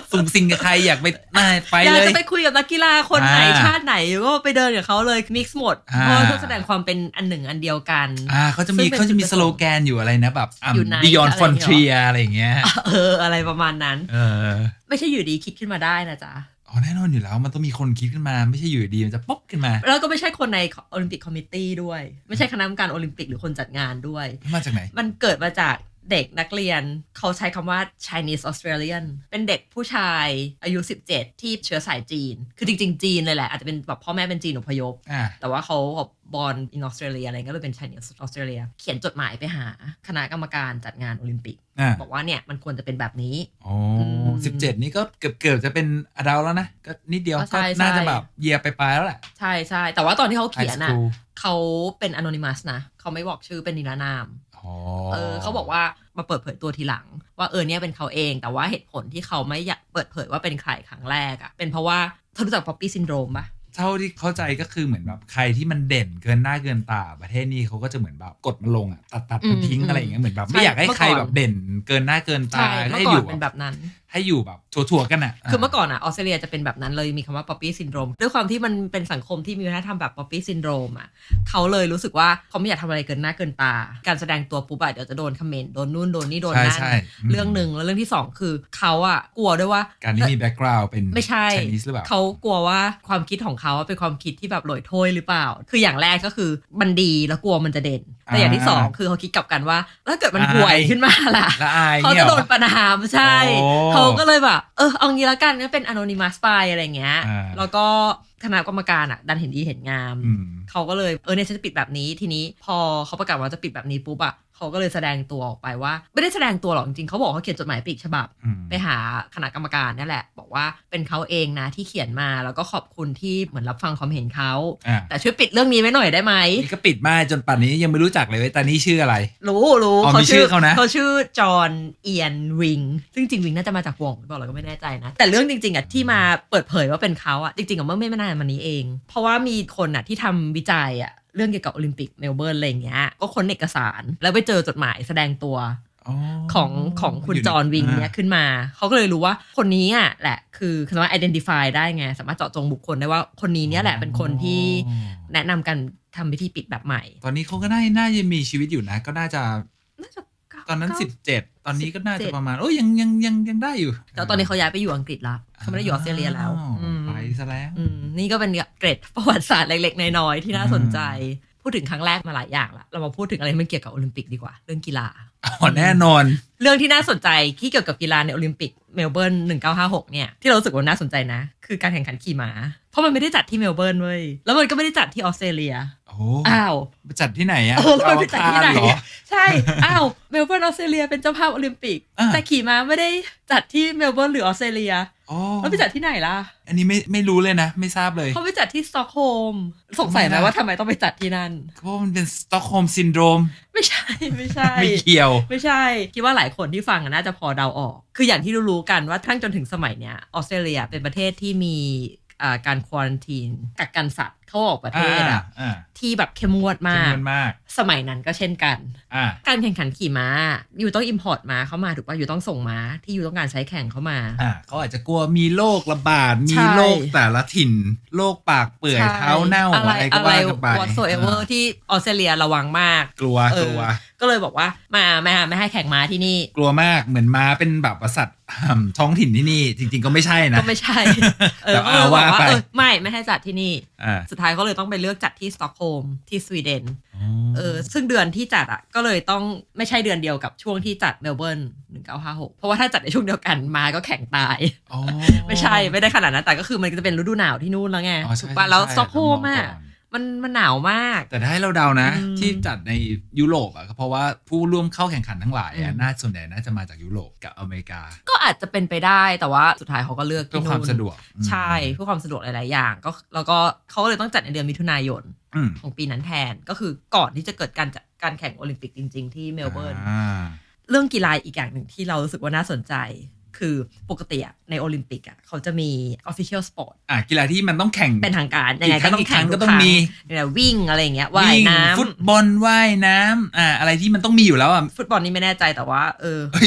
สุ่งสิงกับใครอยากไปไปเลยอยากจะไปคุยกับนักกีฬาคนไหนชาติไหนก็ไปเดินกับเขาเลยมิกซ์หมดเพราะแสดงความเป็นอันหนึ่งอันเดียวกันอ่าเขาจะมีเขาจะมีสโลแกนอยู่อะไรนะแบบ Beyond Frontier อะไรอย่างเงี้ยเอออะไรประมาณนั้นเออไม่ใช่อยู่ดีคิดขึ้นมาได้นะจ๊ะอ๋อแน่นอนอยู่แล้วมันต้องมีคนคิดขึ้นมาไม่ใช่อยู่ดีมันจะป๊อกขึ้นมาแล้วก็ไม่ใช่คนในโอลิมปิกคอมมิตี้ด้วยไม่ใช่คณะกรรมการโอลิมปิกหรือคนจัดงานด้วยมาจากไหนมันเกิดมาจากเด็กนักเรียนเขาใช้คำว่า Chinese Australian เป็นเด็กผู้ชายอายุสิบเจ็ดที่เชื้อสายจีนคือจริงๆจีนเลยแหละอาจจะเป็นแบบพ่อแม่เป็นจีนอพยพแต่ว่าเขาบอร์นอินออสเตรเลียอะไรก็เลยเป็น Chinese Australia เขียนจดหมายไปหาคณะกรรมการจัดงานโอลิมปิกบอกว่าเนี่ยมันควรจะเป็นแบบนี้อ๋อสิบเจ็ดนี่ก็เกือบเกือบจะเป็นอดัลแล้วนะก็นิดเดียวก็น่าจะแบบเยียไปปลายแล้วแหละใช่ใช่แต่ว่าตอนที่เขาเขียนน่ะเขาเป็น anonymous นะเขาไม่บอกชื่อเป็นนิรนามเออเขาบอกว่ามาเปิดเผยตัวทีหลังว่าเออเนี่ยเป็นเขาเองแต่ว่าเหตุผลที่เขาไม่อยากเปิดเผยว่าเป็นใครครั้งแรกอ่ะเป็นเพราะว่าเธอรู้จัก Poppy Syndrome ป่ะเท่าที่เข้าใจก็คือเหมือนแบบใครที่มันเด่นเกินหน้าเกินตาประเทศนี้เขาก็จะเหมือนแบบกดมันลงอ่ะตัดตัดมันทิ้งอะไรอย่างเงี้ยเหมือนแบบไม่อยากให้ใครแบบเด่นเกินหน้าเกินตาให้อยู่เป็นแบบนั้นให้อยู่แบบถั่วๆกันอ่ะคือเมื่อก่อนอ่ะออสเตรเลียจะเป็นแบบนั้นเลยมีคำว่า Poppy Syndrome ด้วยความที่มันเป็นสังคมที่มีวัฒนธรรมแบบ Poppy Syndrome อ่ะเขาเลยรู้สึกว่าเขาไม่อยากทำอะไรเกินหน้าเกินตาการแสดงตัวปุ๊บอ่ะเดี๋ยวจะโดนคอมเมนต์โดนนู่นโดนนี่โดนนั่นเรื่องนึงแล้วเรื่องที่สองคือเขาอ่ะกลัวด้วยว่าการที่มีแบ็คกราวด์เป็นไม่ใช่เขากลัวว่าความคิดของเขาเป็นความคิดที่แบบหลอยถ้วยหรือเปล่าคืออย่างแรกก็คือมันดีแล้วกลัวมันจะเด่นแต่อย่างที่สองคือเขาคิดกลับกันว่าถ้าเกิดมันห่วยขึ้นมาล่ะเขาจะโดนประณามใช่เขาก็เลยแบบเออเอางี้ละกันก็เป็น anonymous ไปอะไรเงี้ยแล้วก็คณะกรรมการอ่ะดันเห็นดีเห็นงามเขาก็เลยเออเนี่ยฉันจะปิดแบบนี้ทีนี้พอเขาประกาศว่าจะปิดแบบนี้ปุ๊บอ่ะเขาก็เลยแสดงตัวออกไปว่าไม่ได้แสดงตัวหรอกจริงๆเขาบอกเขาเขียนจดหมายไปอีกฉบับไปหาคณะกรรมการนี่แหละบอกว่าเป็นเขาเองนะที่เขียนมาแล้วก็ขอบคุณที่เหมือนรับฟังความเห็นเขาแต่ช่วยปิดเรื่องนี้ไว้หน่อยได้ไหมนี่ก็ปิดมาจนป่านนี้ยังไม่รู้จักเลยว่าตอนนี้ชื่ออะไรรู้รู้เขาชื่อเขานะเขาชื่อจอห์นเอียนวิงซึ่งจริงวิงน่าจะมาจากวงบอกเราก็ไม่แน่ใจนะแต่เรื่องจริงๆอ่ะที่มาเปิดเผยว่าเป็นเขาอ่ะจริงๆอ่ะเมื่อไม่นานมานี้เองเพราะว่ามีคนอ่ะที่ทำวิจัยอ่ะเรื่องเกี่ยวกับโอลิมปิกเมลเบิร์นอะไรอย่างเงี้ยก็ค้นเอกสารแล้วไปเจอจดหมายแสดงตัวของของคุณจอห์นวิงเนี้ยขึ้นมาเขาก็เลยรู้ว่าคนนี้อ่ะแหละคือสามารถ identify ได้ไงสามารถเจาะจงบุคคลได้ว่าคนนี้เนี้ยแหละเป็นคนที่แนะนำกันทำพิธีปิดแบบใหม่ตอนนี้เขาก็น่าน่าจะมีชีวิตอยู่นะก็น่าจะตอนนั้นสิบเจ็ดตอนนี้ก็น่าจะประมาณโอ้ยยังยังยังยังได้อยู่แต่ตอนนี้เขาย้ายไปอยู่อังกฤษแล้วเขาไม่ได้อยู่ออสเตรเลียแล้วไปซะแล้วนี่ก็เป็นเกร็ดประวัติศาสตร์เล็กๆน้อยๆที่น่าสนใจพูดถึงครั้งแรกมาหลายอย่างละเรามาพูดถึงอะไรมันเกี่ยวกับโอลิมปิกดีกว่าเรื่องกีฬาอ๋อแน่นอนเรื่องที่น่าสนใจที่เกี่ยวกับกีฬาในโอลิมปิกเมลเบิร์นหนึ่งเก้าห้าหกเนี่ยที่เรารู้สึกว่าน่าสนใจนะคือการแข่งขันขี่ม้าเพราะมันไม่ได้จัดที่เมลเบิร์นเว้ยแล้วมันก็ไม่ได้จัดที่ออสเตรเลียอ้าวไปจัดที่ไหนอะเราไปจัดที่ไหนใช่อ้าวเมลเบิร์นออสเตรเลียเป็นเจ้าภาพโอลิมปิกแต่ขี่ม้าไม่ได้จัดที่เมลเบิร์นหรือออสเตรเลียแล้วไปจัดที่ไหนล่ะอันนี้ไม่ไม่รู้เลยนะไม่ทราบเลยเขาไปจัดที่สต็อกโฮล์มสงสัยไหมว่าทำไมต้องไปจัดที่นั่นเพราะมันเป็นสต็อกโฮล์มซินโดรมไม่ใช่ไม่ใช่ไม่เกี่ยวไม่ใช่คิดว่าหลายคนที่ฟังน่าจะพอเดาออกคืออย่างที่รู้ๆกันว่าทั้งจนถึงสมัยเนี้ยออสเตรเลียเป็นประเทศที่มีการควอรันทีนกักกันสัตว์เข้าออกประเทศอ่ะที่แบบเข้มงวดมากสมัยนั้นก็เช่นกันการแข่งขันขี่ม้าอยู่ต้องอิมพอร์ตมาเข้ามาถูกป่ะอยู่ต้องส่งม้าที่อยู่ต้องการใช้แข่งเข้ามาเขาอาจจะกลัวมีโรคระบาดมีโรคแต่ละถิ่นโรคปากเปื่อยเท้าเน่าอะไรก็ว่ากันไป whatsoever ที่ออสเตรเลียระวังมากกลัวกลัวก็เลยบอกว่ามาไม่ไม่ให้แข่งม้าที่นี่กลัวมากเหมือนม้าเป็นแบบสัตว์ท้องถิ่นที่นี่จริงๆก็ไม่ใช่นะก็ไม่ใช่แต่เอาว่าไปไม่ไม่ให้จัดที่นี่สุดท้ายก็เลยต้องไปเลือกจัดที่สต็อกโฮล์มที่สวีเดนเออซึ่งเดือนที่จัดอ่ะก็เลยต้องไม่ใช่เดือนเดียวกับช่วงที่จัดเมลเบิร์นหนึ่งเก้าห้าหกเพราะว่าถ้าจัดในช่วงเดียวกันม้าก็แข่งตายไม่ใช่ไม่ได้ขนาดนั้นแต่ก็คือมันจะเป็นฤดูหนาวที่นู่นแล้วไงถูกป่ะแล้วสต็อกโฮล์มอ่ะมันมันหนาวมากแต่ถ้าให้เราเดานะที่จัดในยุโรปอ่ะเพราะว่าผู้ร่วมเข้าแข่งขันทั้งหลายน่าส่วนใหญ่น่าจะมาจากยุโรปกับอเมริกาก็อาจจะเป็นไปได้แต่ว่าสุดท้ายเขาก็เลือกเพื่อความสะดวกใช่เพื่อความสะดวกหลายๆอย่างก็แล้วก็เขาก็เลยต้องจัดในเดือนมิถุนายนของปีนั้นแทนก็คือก่อนที่จะเกิดการจัดการแข่งโอลิมปิกจริงๆที่เมลเบิร์นเรื่องกีฬาอีกอย่างหนึ่งที่เรารู้สึกว่าน่าสนใจคือปกติในโอลิมปิกอ่ะเขาจะมี official sport อ่ะกีฬาที่มันต้องแข่งเป็นทางการยังไงก็ต้องแข่งก็ต้องมีเนี่ยวิ่งอะไรอย่างเงี้ยว่ายน้ำฟุตบอลว่ายน้ำอ่ะอะไรที่มันต้องมีอยู่แล้วอ่ะฟุตบอลนี่ไม่แน่ใจแต่ว่าเออพ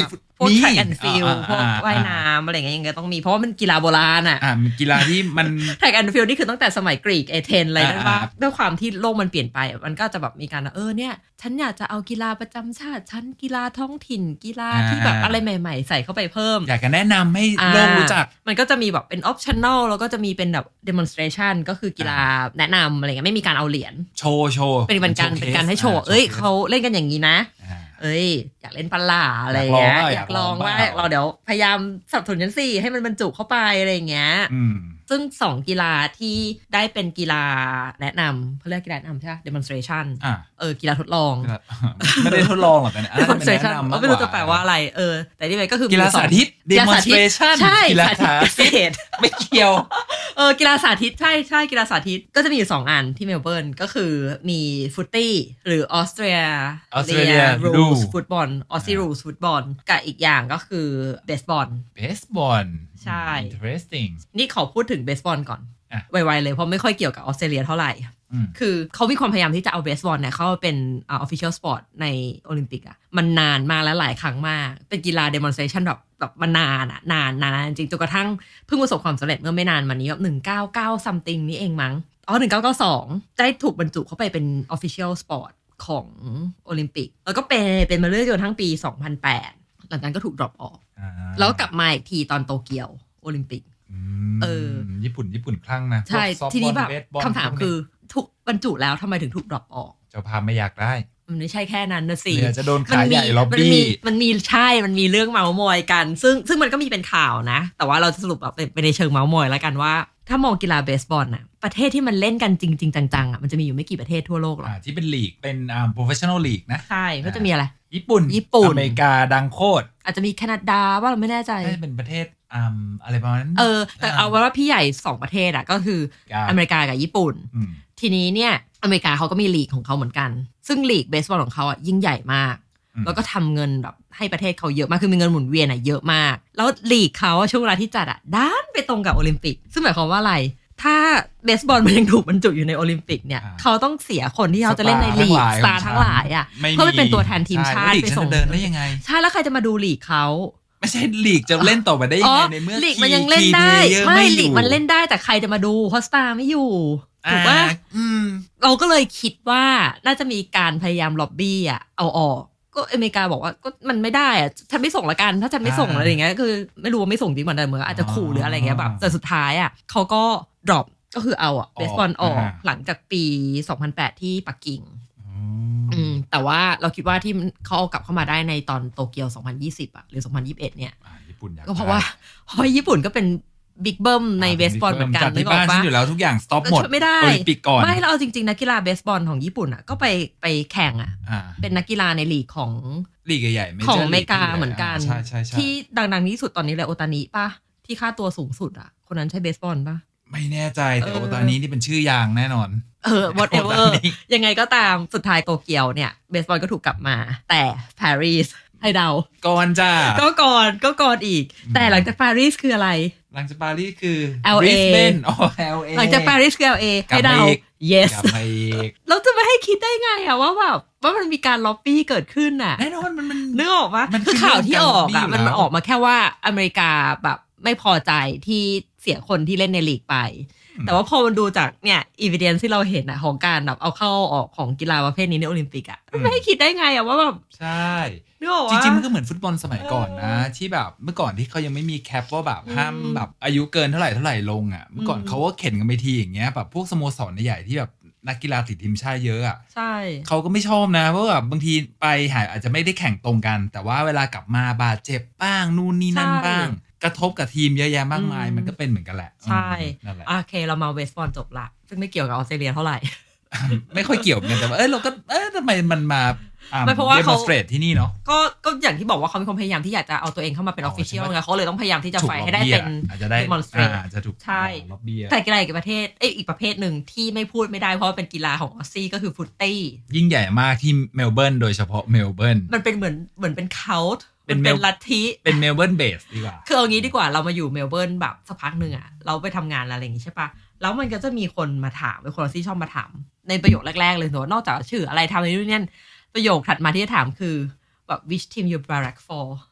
พวก track and field พวกว่ายน้ำอะไรเงี้ยยังไงต้องมีเพราะว่ามันกีฬาโบราณอ่ะอ่ามันกีฬาที่มัน track and field นี่คือตั้งแต่สมัยกรีกเอเธนอะไรนั่นว่าด้วยความที่โลกมันเปลี่ยนไปมันก็จะแบบมีการเออเนี่ยฉันอยากจะเอากีฬาประจำชาติฉันกีฬาท้องถิ่นกีฬาที่แบบอะไรใหม่ๆใส่เข้าไปเพิ่มอยากจะแนะนำให้โลกรู้จักมันก็จะมีแบบเป็น optional แล้วก็จะมีเป็นแบบ demonstration ก็คือกีฬาแนะนำอะไรเงี้ยไม่มีการเอาเหรียญโชว์โชว์เป็นการเป็นการให้โชว์เอ้ยเขาเล่นกันอย่างนี้นะเอ้ยอยากเล่นปลาอะไรเงี้ยอยากลองว่าเราเดี๋ยวพยายามสนับสนุนฉันสิให้มันบรรจุเข้าไปอะไรเงี้ยซึ่งสองกีฬาที่ได้เป็นกีฬาแนะนำเขาเรียกกีฬาแนะนำใช่ไหม demonstration เออกีฬาทดลองไม่ได้ทดลองหรอกแต่เนี่ย demonstration ไม่รู้จะแปลว่าอะไรเออแต่ที่ไปก็คือกีฬาสาธิต demonstration ใช่กีฬาสาธิตไม่เกี่ยวเออกีฬาสาธิตใช่ใช่กีฬาสาธิตก็จะมีอยู่สองอันที่เมลเบิร์นก็คือมีฟุตตี้หรือออสเตรียออสเตรเลียรูสฟุตบอลออสซี่รูสฟุตบอลกับอีกอย่างก็คือเบสบอลเบสบอลใช่ interesting นี่ขอพูดถึงเบสบอลก่อนไวๆเลยเพราะไม่ค่อยเกี่ยวกับออสเตรเลียเท่าไหร่คือเขามีความพยายามที่จะเอาเบสบอลเนี่ยเข้าเป็นอ่า official sport ในโอลิมปิกอ่ะมันนานมากและหลายครั้งมากเป็นกีฬา demonstration แบบแบบมันนานอ่ะนานนานจริงจนกระทั่งเพิ่งประสบความสำเร็จเมื่อไม่นานมานี้แบบหนึ่งเก้าเก้า something นี่เองมั้งอ๋อหนึ่งเก้าเก้าสองได้ถูกบรรจุเข้าไปเป็น official sport ของโอลิมปิกแล้วก็เป็นเป็นมาเรื่อยจนทั้งปีสองพันแปดหลังจากนั้นก็ถูก drop ออกแล้วกลับมาอีกทีตอนโตเกียวโอลิมปิกเออญี่ปุ่นญี่ปุ่นคลั่งนะใช่ทีนี้แบบคำถามคือถูกบรรจุแล้วทำไมถึงถูกดรอปออกเจ้าภาพไม่อยากได้มันไม่ใช่แค่นั้นนะสิเดี๋ยวจะโดนขายใหญ่ล็อบบี้มันมีใช่มันมีเรื่องเมาส์มอยกันซึ่งซึ่งมันก็มีเป็นข่าวนะแต่ว่าเราจะสรุปแบบเป็นในเชิงเมาส์มอยแล้วกันว่าถ้ามองกีฬาเบสบอลน่ะประเทศที่มันเล่นกันจริงๆจังๆอ่ะมันจะมีอยู่ไม่กี่ประเทศทั่วโลกหรอกที่เป็นลีกเป็นอ่า professional league นะใช่ก็จะมีอะไรญี่ปุ่นญี่ปุ่นอเมริกาดังโคตรอาจจะมีแคนาดาว่าเราไม่แน่ใจเป็นประเทศอ่าอะไรประมาณนั้นเออแต่เอาไว้ว่าพี่ใหญ่สองประเทศอ่ะก็คืออเมริกากับญี่ปุ่นทีนี้เนี่ยอเมริกาเขาก็มีลีกของเขาเหมือนกันซึ่งลีกเบสบอลของเขาอ่ะยิ่งใหญ่มากแล้วก็ทำเงินแบบให้ประเทศเขาเยอะมากคือมีเงินหมุนเวียนอ่ะเยอะมากแล้วลีกเขาช่วงเวลาที่จัดอ่ะด้านไปตรงกับโอลิมปิกซึ่งหมายความว่าอะไรถ้าเบสบอลมันยังถูกบรรจุอยู่ในโอลิมปิกเนี่ยเขาต้องเสียคนที่เขาจะเล่นในลีกสตาร์ทั้งหลายอ่ะเพื่อไปเป็นตัวแทนทีมชาติไปส่งเดินได้ยังไงใช่แล้วใครจะมาดูลีกเขาไม่ใช่ลีกจะเล่นต่อไปได้ยังไงในเมื่อลีกมันยังเล่นได้ไม่ลีกมันเล่นได้แต่ใครจะมาดูเพราะสตาร์ไม่อยู่ถูกป่ะเราก็เลยคิดว่าน่าจะมีการพยายามล็อบบี้อ่ะเอาออกก็อเมริกาบอกว่าก็มันไม่ได้อ่ะฉันไม่ส่งละกันถ้าฉันไม่ส่งอะไรอย่างเงี้ยคือไม่รู้ว่าไม่ส่งจริงเหมือนเดิมเหมือนอาจจะขู่หรืออะไรเงี้ยแบบแต่สุดท้ายอ่ะเขาก็ drop ก็คือเอาอ่ะเบสบอลออกหลังจากปีสองพันแปดที่ปักกิ่งอืมแต่ว่าเราคิดว่าที่เขาเอากลับเข้ามาได้ในตอนโตเกียวสองพันยี่สิบอ่ะหรือสองพันยี่สิบเอ็ดเนี่ยก็เพราะว่าเพราะญี่ปุ่นก็เป็นบิ๊กเบิ้มในเบสบอลเหมือนกันนึกออกปะอยู่แล้วทุกอย่างสต็อปหมดไม่ได้โอลิมปิกก่อนไม่เราเอาจริงๆนักกีฬาเบสบอลของญี่ปุ่นอ่ะก็ไปไปแข่งอ่ะเป็นนักกีฬาในลีกของลีกใหญ่ๆของอเมริกาเหมือนกันที่ดังๆที่สุดตอนนี้แหละโอตานิป่ะที่ค่าตัวสูงสุดอ่ะคนนั้นใช่เบสบอลป่ะไม่แน่ใจแต่โอตานินี่เป็นชื่อยางแน่นอนเออ whatever ยังไงก็ตามสุดท้ายโตเกียวเนี่ยเบสบอลก็ถูกกลับมาแต่ปารีสให้เดาก่อนจ้าก็ก่อนก็ก่อนอีกแต่หลังจากปารีสคืออะไรหลังจากปารีสคือแอล เอ Brisbane อ๋อ แอล เอหลังจากปารีสคือ แอล เอ ให้เดา yes กลับมาอีกเราจะไม่ให้คิดได้ไงอะว่าแบบว่ามันมีการล็อบบี้เกิดขึ้นอะแน่นอนมันมันนึกออกปะคือข่าวที่ออกอะมันออกมาแค่ว่าอเมริกาแบบไม่พอใจที่เสียคนที่เล่นในลีกไปแต่ว่าพอมันดูจากเนี่ยอีวิเดนซ์ที่เราเห็นอะของการแบบเอาเข้าออกของกีฬาประเภทนี้ในโอลิมปิกอะไม่ให้คิดได้ไงอะว่าแบบใช่จริงๆมันก็เหมือนฟุตบอลสมัยก่อนนะที่แบบเมื่อก่อนที่เขายังไม่มีแคปว่าแบบห้ามแบบอายุเกินเท่าไหร่เท่าไหร่ลงอะเมื่อก่อนเขาก็เข็นกันไปทีอย่างเงี้ยแบบพวกสโมสรใหญ่ที่แบบนักกีฬาติดทีมชาติเยอะอะใช่เขาก็ไม่ชอบนะเพราะแบบบางทีไปหายอาจจะไม่ได้แข่งตรงกันแต่ว่าเวลากลับมาบาดเจ็บบ้างนู่นนี่นั่นบ้างกระทบกับทีมเยอะแยะมากมายมันก็เป็นเหมือนกันแหละใช่โอเคเรามาเวสบอลจบละซึ่งไม่เกี่ยวกับออสเตรเลียเท่าไหร่ไม่ค่อยเกี่ยวกันแต่ว่าเออเราก็เออทำไมมันมาไม่เพราะว่าเขาเทรดที่นี่เนาะก็ก็อย่างที่บอกว่าเขามีความพยายามที่อยากจะเอาตัวเองเข้ามาเป็นออฟฟิเชียลไงเขาเลยต้องพยายามที่จะไฟให้ได้เป็นดีมอนสเตรทจะถูกใช่แต่กีฬาอีกประเทศเอ้ยอีกประเภทหนึ่งที่ไม่พูดไม่ได้เพราะเป็นกีฬาของออสซี่ก็คือฟุตตี้ยิ่งใหญ่มากที่เมลเบิร์นโดยเฉพาะเมลเบิร์นมันเป็นเหมือนเหมือนเป็นเคาท์เป็นลัทธิเป็นเมลเบิร์นเบสดีกว่าคือเอางี้ดีกว่าเรามาอยู่เมลเบิร์นแบบสักพักหนึ่งอะเราไปทำงานอะไรอย่างงี้ใช่ปะแล้วมันก็จะมีคนมาถามเป็นคนที่ชอบมาถามในประโยคแรกๆเลยนอกจากชื่ออะไรทำอะไรนู่นนี่ประโยคถัดมาที่จะถามคือแบบ which team you barrack for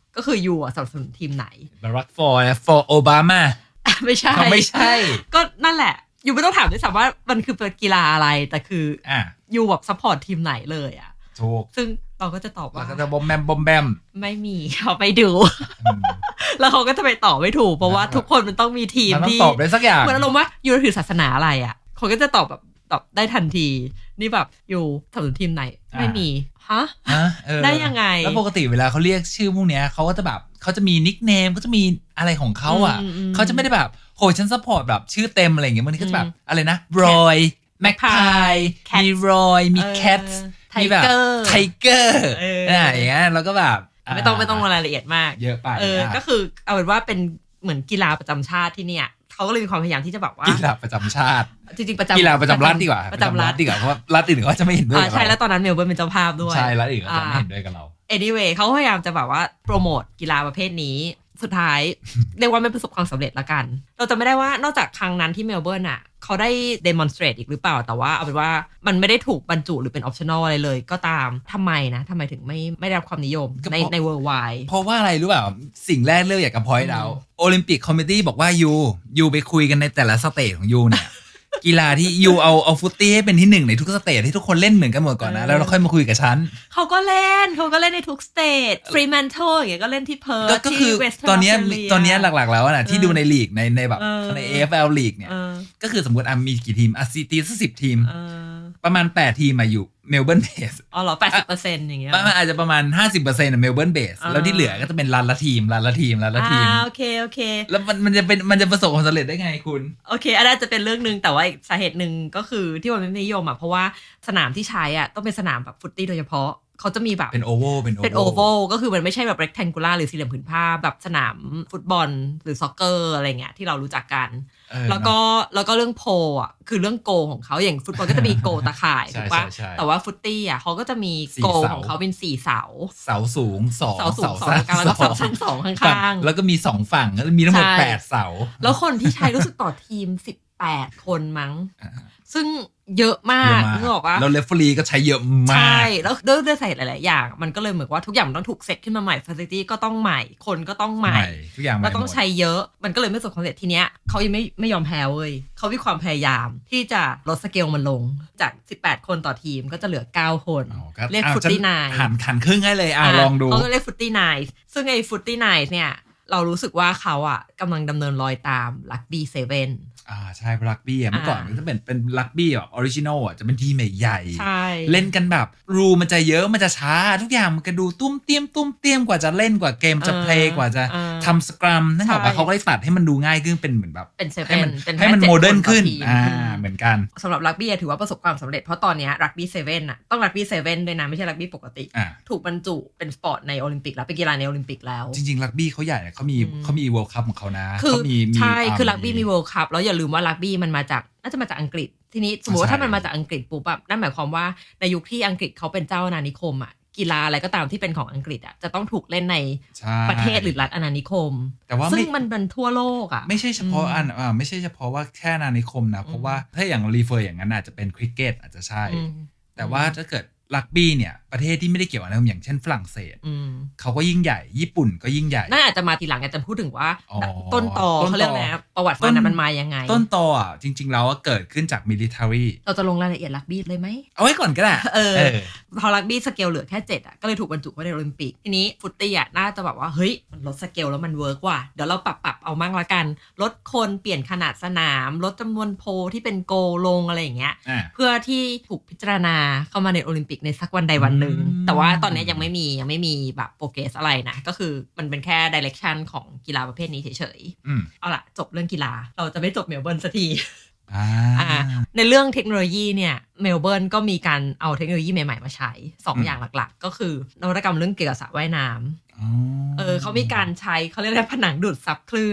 ก็คือยูสนับสนุนทีมไหนบารักฟอร์นะ for Obama ไม่ใช่ไม่ใช่ก็นั่นแหละยูไม่ต้องถามด้วยซ้ำว่ามันคือเป็นกีฬาอะไรแต่คืออ่ะยูแบบซัพพอร์ตทีมไหนเลยอ่ะถูกซึ่งเราก็จะตอบว่าก็จะบอมแบมบอมแบมไม่มีเขาไปดูแล้วเขาก็จะไปตอบไม่ถูกเพราะว่าทุกคนมันต้องมีทีมที่ตอบได้สักอย่างเหมือนอารมณ์ว่ายูถือศาสนาอะไรอ่ะเขาก็จะตอบแบบตอบได้ทันทีนี่แบบยูสนับสนุนทีมไหนไม่มีฮะได้ยังไงแล้วปกติเวลาเขาเรียกชื่อพวกเนี้ยเขาก็จะแบบเขาจะมีนิคเนมเขาจะมีอะไรของเขาอ่ะเขาจะไม่ได้แบบโหฉันซัพพอร์ตแบบชื่อเต็มอะไรอย่างเงี้ยมันก็จะแบบอะไรนะรอยแม็กพายมีรอยมีแคทมีแบบไทเกอร์อะไรอย่างเงี้ยแล้วก็แบบไม่ต้องไม่ต้องรายละเอียดมากเยอะไปเออก็คือเอาเป็นว่าเป็นเหมือนกีฬาประจำชาติที่เนี่ยเขาก็เลยมีความพยายามที่จะแบบว่ากีฬาประจำชาติจริงๆประจำกีฬาประจำรัฐดีกว่าประจำรัฐดีกว่าเพราะรัฐอื่นเขาจะไม่เห็นด้วยใช่แล้วตอนนั้นเมลเบิร์นเป็นเจ้าภาพด้วยใช่รัฐอื่นเขาจะไม่เห็นด้วยกับเรา anyway เขาพยายามจะแบบว่าโปรโมทกีฬาประเภทนี้สุดท้ายเรียกว่าไม่ประสบความสำเร็จละกันเราจะไม่ได้ว่านอกจากครั้งนั้นที่เมลเบิร์นอ่ะเขาได้ demonstrate อีกหรือเปล่าแต่ว่าเอาเป็นว่ามันไม่ได้ถูกบรรจุหรือเป็น optional อะไรเลยก็ตามทำไมนะทำไมถึงไม่ไม่ได้รับความนิยมในใน worldwide เพราะว่าอะไรรู้เปล่าสิ่งแรกเรื่องอยากจะ point out โอลิมปิกคอมมิตี้บอกว่ายูยูไปคุยกันในแต่ละสเตจของยูเนี่ยกีฬาที่ยูเอาเอาฟุตตี้ให้เป็นที่หนึ่งในทุกสเตจที่ทุกคนเล่นเหมือนกันหมดก่อนนะแล้วเราค่อยมาคุยกับฉันเขาก็เล่นเขาก็เล่นในทุกสเตจฟรีแมนโทอย่างเงี้ยก็เล่นที่เพิร์ทที่เวสเทิร์นตอนนี้ตอนนี้หลักๆแล้วนะที่ดูในลีกในในแบบใน เอ เอฟ แอล ลีกเนี่ยก็คือสมมติอ่ะมีกี่ทีมอ่ะซีทีสักสิบทีมประมาณแปดทีมมาอยู่เมลเบิร์นเบสอ๋อเหรอ แปดสิบเปอร์เซ็นต์ อย่างเงี้ยมันอาจจะประมาณ ห้าสิบเปอร์เซ็นต์ อ่ะเมลเบิร์นเบสแล้วที่เหลือก็จะเป็นรันละทีมรันละทีมรันละทีมอ่าโอเคโอเคแล้วมันมันจะเป็นมันจะประสบความสำเร็จได้ไงคุณโอเคอันนั้นจะเป็นเรื่องนึงแต่ว่าอีกสาเหตุนึงก็คือที่มันไม่นิยมอ่ะเพราะว่าสนามที่ใช้อ่ะต้องเป็นสนามแบบฟุตตี้โดยเฉพาะเขาจะมีแบบเป็นโอเวอร์เป็นเป็นโอเวอร์ก็คือมันไม่ใช่แบบ rectangular หรือสี่เหลี่ยมผืนผ้าแบบสนามฟุตบอลหรือซ็อกเกอร์อะไรเงี้ยที่เรารู้จักกันแล้วก็แล้วก็เรื่องโพอ่ะคือเรื่องโกของเขาอย่างฟุตบอลก็จะมีโกตะข่ายถูกป่ะแต่ว่าฟุตตี้อ่ะเขาก็จะมีโกของเขาเป็นสี่เสาเสาสูงสองเสาสูงสองแล้วก็เสาสั้นสองข้างๆแล้วก็มีสองฝั่งก็มีทั้งหมดแปดเสาแล้วคนที่ใช้รู้สึกต่อทีมสิบแปดคนมั้งซึ่งเยอะมากนึกออกปะแล้วเรฟเฟอรีก็ใช้เยอะมากใช่แล้วด้วยด้วยสาเหตุหลายๆอย่างมันก็เลยเหมือนว่าทุกอย่างมันต้องถูกเซตขึ้นมาใหม่ฟาซิลิตี้ก็ต้องใหม่คนก็ต้องใหม่ทุกอย่างแล้วต้องใช้เยอะมันก็เลยไม่ประสบความสำเร็จทีเนี้ยเขายังไม่ไม่ยอมแพ้เว้ยเขามีความพยายามที่จะลดสเกลมันลงจากสิบแปดคนต่อทีมก็จะเหลือเก้าคนเรียกฟุตตี้ไนน์หันขันครึ่งให้เลยอ่ะลองดูเขาก็เรียกฟุตตี้ไนน์ซึ่งไอ้ฟุตตี้ไนน์เนี่ยเรารู้สึกว่าเขาอ่ะกำลังดำเนินรอยตามลักบี้เซเว่นอ่าใช่รักบี้อ่ะเมื่อก่อนมันจะเป็นเป็นรักบี้แบบออริจินอลอ่ะจะเป็นทีมใหญ่ๆเล่นกันแบบรูมันจะเยอะมันจะช้าทุกอย่างมันก็ดูตุ้มเตี้ยมตุ้มเตี้ยมกว่าจะเล่นกว่าเกมจะเพลย์กว่าจะทำสครัมนั่นแหละเขาก็เลยตัดให้มันดูง่ายขึ้นเป็นเหมือนแบบให้มันให้มันโมเดิร์นขึ้นอ่าเหมือนกันสำหรับรักบี้ถือว่าประสบความสำเร็จเพราะตอนนี้รักบี้เซเว่นอ่ะต้องรักบี้เซเว่นด้วยนะไม่ใช่รักบี้ปกติถูกบรรจุเป็นสปอร์ตในโอลิมปิกแล้วเป็นกีฬาในโอลิมปิกแล้วจริงๆรักบี้เขาใหญ่เขามีเขามีเวิลด์คัพของเขานะเขามีใช่คือรักบี้มีเวิลด์คัพแล้วอย่าลืมว่ารักบี้มันมาจากน่าจะมาจากอังกฤษทีนี้สมมติว่าถ้ามันมาจากอังกฤษปุ๊บแบบนั่นหมายความว่าในยุคที่อังกฤษเขาเป็นเจ้าอาณานิคมอ่ะกีฬาอะไรก็ตามที่เป็นของอังกฤษอ่ะจะต้องถูกเล่นในประเทศหรือรัฐอาณานิคมแต่ว่าซึ่งมันเป็นทั่วโลกอ่ะไม่ใช่เฉพาะอันอ่าไม่ใช่เฉพาะว่าแค่อาณานิคมนะเพราะว่าถ้าอย่างรีเฟอร์อย่างนั้นอาจจะเป็นคริกเก็ตอาจจะใช่แต่ว่าถ้าเกิดรักบี้เนี่ยประเทศที่ไม่ได้เกี่ยวกับอะไรอย่างเช่นฝรั่งเศสเขาก็ยิ่งใหญ่ญี่ปุ่นก็ยิ่งใหญ่น่าอาจจะมาทีหลังอาจจะพูดถึงว่าต้นตอเขาเรียกนะประวัติมันมันมายังไงต้นตออ่ะจริงๆแล้วเกิดขึ้นจากมิลิเตอรี่เราจะลงรายละเอียดรักบี้เลยไหมเอาไว้ก่อนก็ได้เออพอรักบี้สเกลเหลือแค่เจ็ดอ่ะก็เลยถูกบรรจุเข้าในโอลิมปิกทีนี้ฟุตตี้อ่ะน่าจะแบบว่าเฮ้ยมันลดสเกลแล้วมันเวิร์กว่ะเดี๋ยวเราปรับปรับเอามั่งละกันลดคนเปลี่ยนขนาดสนามลดจำนวนโพที่เป็นโกลงอะไรอย่างเงี้ยเพื่อที่ถูกพิจารณาเข้ามาในโอลิมปิกในสักวันใดวันหนึ่งแต่ว่าตอนนี้ยังไม่มียังไม่มีแบบโปรเกรสอะไรนะก็คือมันเป็นแค่ดิเรกชันของกีฬาประเภทนี้เฉยๆเอาล่ะจบเรื่องกีฬาเราจะไม่จบเมลเบิร์นสักทีในเรื่องเทคโนโลยีเนี่ยเมลเบิร์นก็มีการเอาเทคโนโลยีใหม่ๆมาใช้สอง อ, อย่างหลักๆก็คือนวัตกรรมเรื่องเกี่ยวกับสระว่ายน้ำเออเขามีการใช้เขาเรียกว่าผนังดูดซับคลื่นอ่ะ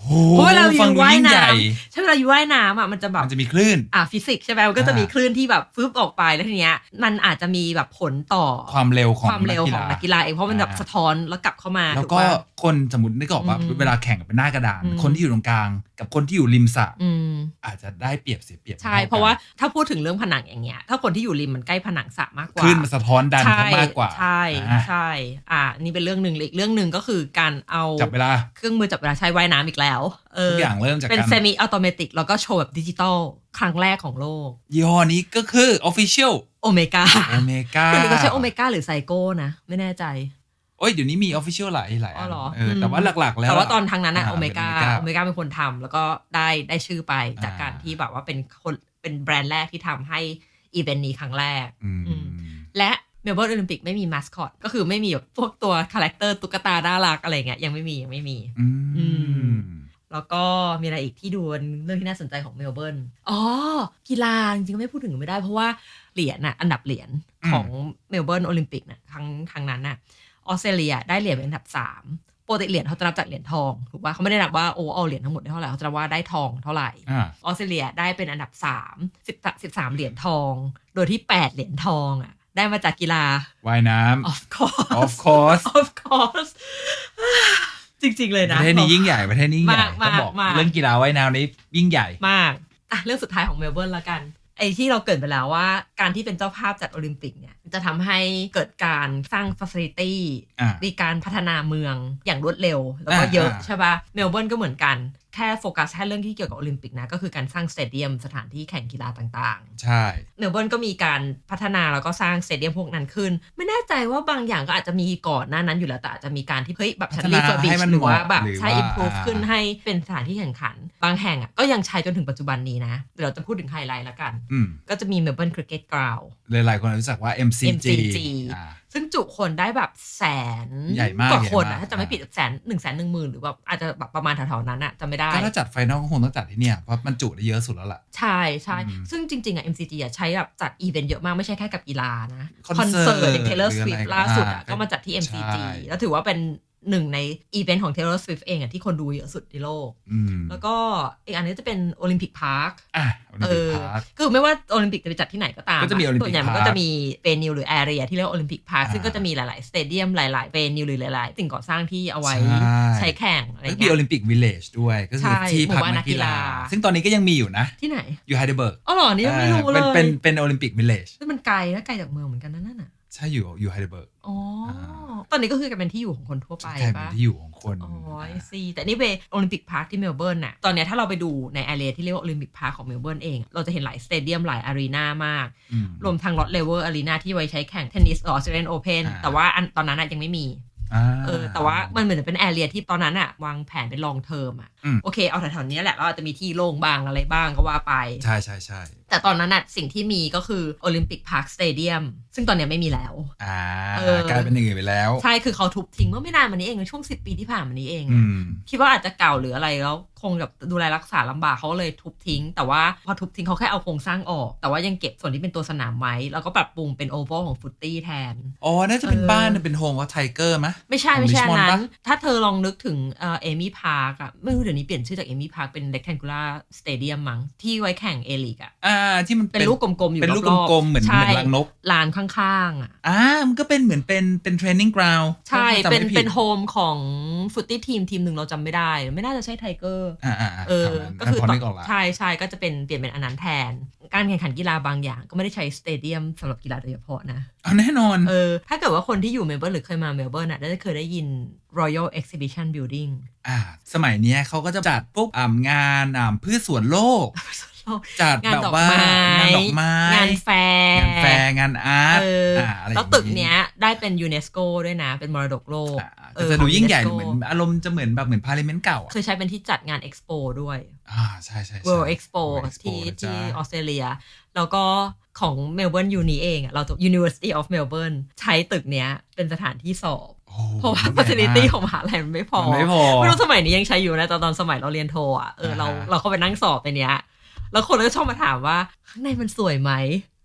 เพราะเวลาอยู่ว่ายน้ำใช่เวลาอยู่ว่ายน้ำอ่ะมันจะแบบมันจะมีคลื่นอ่ะฟิสิกส์ใช่ไหมมันก็จะมีคลื่นที่แบบฟึบออกไปแล้วทีเนี้ยมันอาจจะมีแบบผลต่อความเร็วของความเร็วของนักกีฬาเองเพราะมันแบบสะท้อนแล้วกลับเข้ามาแล้วก็คนสมมตินึกออกว่าเวลาแข่งเป็นหน้ากระดานคนที่อยู่ตรงกลางกับคนที่อยู่ริมสระอาจจะได้เปรียบเสียเปรียบใช่เพราะว่าถ้าพูดถึงเรื่องผนังอย่างเงี้ยถ้าคนที่อยู่ริมมันใกล้ผนังสระมากกว่าคลื่นมันสะท้อนดันเขามากกว่าใช่ใช่อ่านี่เป็นเรื่องนึงอีกเรื่องนึงก็คือการเอาจับเวลาเครื่องมือจับเวลาใช้ว่ายน้ำอีกแล้วทุกอย่างเริ่มจากเป็นเซมิอัตโนมัติแล้วก็โชว์แบบดิจิตอลครั้งแรกของโลกยี่ห้อนี้ก็คือ Official โอเมก้าโอเมก้าหรือก็ใช้โอเมก้าหรือไซโก้นะไม่แน่ใจโอ้ยเดี๋ยวนี้มี Official หลายหลายอันเออแต่ว่าหลักๆแล้วแต่ว่าตอนทางนั้นอะโอเมก้าโอเมก้าเป็นคนทำแล้วก็ได้ได้ชื่อไปจากการที่แบบว่าเป็นคนเป็นแบรนด์แรกที่ทำให้อีเวนต์นี้ครั้งแรกและเมลเบิร์นโอลิมปิกไม่มีมาสคอตก็คือไม่มีแบบพวกตัวคาแรคเตอร์ตุ๊กตาน่ารักอะไรเงี้ยยังไม่มียังไม่มีแล้วก็มีอะไรอีกที่ดูเรื่องที่น่าสนใจของเมลเบิร์นอ๋อกีฬาจริงๆไม่พูดถึงไม่ได้เพราะว่าเหรียญน่ะอันดับเหรียญของเมลเบิร์นโอลิมปิกน่ะครั้งครั้งนั้นน่ะออสเตรเลียได้เหรียญเป็นอันดับสามปกติเหรียญเขาจะนับจากเหรียญทองถูกป่ะเขาไม่ได้นับว่าโอ้เอาเหรียญทั้งหมดได้เท่าไหร่เขาจะนับว่าได้ทองเท่าไหร่ออสเตรเลียได้เป็นอันดับสามสิบสิบสามเหรียญทองโดยที่แปดเหรียญทองอ่ะได้มาจากกีฬาว่ายน้ำ of course of course of course จริงๆเลยนะประเทศนี้ยิ่งใหญ่ประเทศนี้ยิ่งใหญ่ต้องบอกเรื่องกีฬาว่ายน้ำนี้ยิ่งใหญ่มากอ่ะเรื่องสุดท้ายของเมลเบิร์นละกันไอ้ที่เราเกิดไปแล้วว่าการที่เป็นเจ้าภาพจัดโอลิมปิกเนี่ยจะทำให้เกิดการสร้างฟาซิลิตี้มีการพัฒนาเมืองอย่างรวดเร็วแล้วก็เยอะใช่ป่ะเมลเบิร์นก็เหมือนกันแค่โฟกัสแค่เรื่องที่เกี่ยวกับโอลิมปิกนะก็คือการสร้างสเตเดียมสถานที่แข่งกีฬาต่างๆใช่เมลเบิร์นก็มีการพัฒนาแล้วก็สร้างสเตเดียมพวกนั้นขึ้นไม่แน่ใจว่าบางอย่างก็อาจจะมีก่อนหน้านั้นอยู่แล้วแต่อาจจะมีการที่เฮ้ยแบบฉันรีเฟอร์บิชหรือว่าแบบใช้ improve ขึ้นให้เป็นสถานที่แข่งขันบางแห่งอ่ะก็ยังใช้จนถึงปัจจุบันนี้นะเดี๋ยวเราจะพูดถึงไฮไลท์ละกันก็จะมีเมลเบิร์นคริกเก็ตกราวด์หลายๆคนรู้จักว่า เอ็ม ซี จีซึ่งจุคนได้แบบแสนใหญ่มากกว่าคนนะถ้าจะไม่ผิดแสนหนึ่งแสนหนึ่งหมื่นหรือแบบอาจจะแบบประมาณแถวๆนั้นอะจะไม่ได้ถ้าจัดไฟนอลก็คงต้องจัดที่เนี่ยเพราะมันจุได้เยอะสุดแล้วล่ะใช่ใช่ซึ่งจริงๆอะ เอ็ม ซี จี อะใช้แบบจัดอีเวนต์เยอะมากไม่ใช่แค่กับกีฬานะคอนเสิร์ตอย่าง Taylor Swift ล่าสุดอะก็มาจัดที่ เอ็ม ซี จี แล้วถือว่าเป็นหนึ่งในอีเวนต์ของ Taylor Swift เองอะที่คนดูเยอะสุดในโลกแล้วก็อีกอันนี้จะเป็นโอลิมปิกพาร์คอ่ะโอลิมปิกพาร์คคือไม่ว่าโอลิมปิกจะไปจัดที่ไหนก็ตามส่วนใหญ่มันก็จะมีเวนิวหรือแอเรียที่เรียกโอลิมปิกพาร์คซึ่งก็จะมีหลายๆสเตเดียมหลายๆเวนิวหรือหลายๆสิ่งก่อสร้างที่เอาไว้ใช้แข่งอะไรเงี้ยมีโอลิมปิกวิลเลจด้วยก็คือที่พักนักกีฬาซึ่งตอนนี้ก็ยังมีอยู่นะที่ไหนอยู่ไฮเดลเบิร์กอ๋อเหรอนี่ยังไม่รู้เลยเป็นเป็นโอลิมปิกวิลเลจซึ่งมันไกลนะไกลจากเมืองเหมือนกันนั่นน่ะใช่อยู่อยู่ไฮเดลเบิร์กอ๋อตอนนี้ก็คือกลายเป็นที่อยู่ของคนทั่วไปป่ะเป็นที่อยู่ของคนอ๋อซีแต่นี่เวโอลิมปิกพาร์คที่เมลเบิร์นน่ะตอนนี้ถ้าเราไปดูในแอเรียที่เรียกว่าโอลิมปิกพาร์คของเมลเบิร์นเองเราจะเห็นหลายสเตเดียมหลายอารีนามากรวมทั้งลอตเลเวอร์อารีนาที่ไว้ใช้แข่งเทนนิสออสเตรเลียนโอเพ่นแต่ว่าอันตอนนั้นยังไม่มีเออแต่ว่ามันเหมือนจะเป็นแอเรียที่ตอนนั้นอะวางแผนเป็นลองเทอมอะโอเคเอาแถวๆนี้แหละเราอาจจะมีที่โล่งบ้างอะไรบ้างก็ว่าไปใช่ใช่ใช่แต่ตอนนั้นอะสิ่งที่มีก็คือโอลิมปิกพาร์คสเตเดียมซึ่งตอนนี้ไม่มีแล้วอ่ากลายเป็นอย่างอื่นไปแล้วใช่คือเขาทุบทิ้งเมื่อไม่นานมานี้เองในช่วงสิบปีที่ผ่านมานี้เองคิดว่าอาจจะเก่าหรืออะไรแล้วคงแบบดูแลรักษาลำบากเขาเลยทุบทิ้งแต่ว่าพอทุบทิ้งเขาแค่เอาโครงสร้างออกแต่ว่ายังเก็บส่วนที่เป็นตัวสนามไว้แล้วก็ปรับปรุงเป็นโอเวอร์ของฟุตตี้แทนอ๋อน่าจะเป็นบ้านเป็นโฮมว่าไทเกอร์มั้ยไม่ใช่ไม่ใช่นั้นถ้าเธอลองนึกถึงเอ่อเอมี่พาร์คอะไม่รู้เดี๋ยวนี้เปลี่ยนชื่อจากเอมี่พาร์คเป็น rectangular stadium มั้งที่ไว้แข่งเอลีกอะอ่าที่มันเป็นลูกกลมๆอยู่รอบๆเป็นลูกกลมๆเหมือนเหมือนรังนกลานข้างๆอ่ะอ่ามันก็เป็นเหมือนเป็นเป็นเทรนนิ่งกราวด์ใช่เป็นเป็นโฮมของฟุตตี้ทีมทีมหนึ่งเราจำไม่ได้ไม่น่าจะใช่ไทเกอร์อ่าเออก็คือใช่ใช่ก็จะเป็นเปลี่ยนเป็นอันนั้นแทนการแข่งขันกีฬาบางอย่างก็ไม่ได้ใช้สเตเดียมสำหรับกีฬาโดยเฉพาะนะอ๋อแน่นอนเออถ้าเกิดว่าคนที่อยู่เมลเบิร์นหรือเคยมาเมลเบิร์นอ่ะได้เคยได้ยิน Royal Exhibition Building อ่าสมัยนี้เขาก็จะจัดพวกอ่างานอ่าพืชสวนโลกจัดแบบว่างานดอกไม้งานแฟร์งานแฟร์งานอาร์ตแล้วตึกเนี้ยได้เป็นยูเนสโกด้วยนะเป็นมรดกโลกจะดูยิ่งใหญ่เหมือนอารมณ์จะเหมือนแบบเหมือนพาร์ลิเมนต์เก่าเคยใช้เป็นที่จัดงานเอ็กซ์โปด้วยอ่าใช่ใช่ World Expo ที่ที่ออสเตรเลียแล้วก็ของเมลเบิร์นยูนีเองอ่ะเราจะ University of Melbourne ใช้ตึกเนี้ยเป็นสถานที่สอบเพราะว่า facility ของมหาลัยมันไม่พอไม่รู้สมัยนี้ยังใช้อยู่นะตอนตอนสมัยเราเรียนโทอ่ะเออเราเราเข้าไปนั่งสอบในเนี้ยแล้วคนก็ชอบมาถามว่าข้างในมันสวยไหม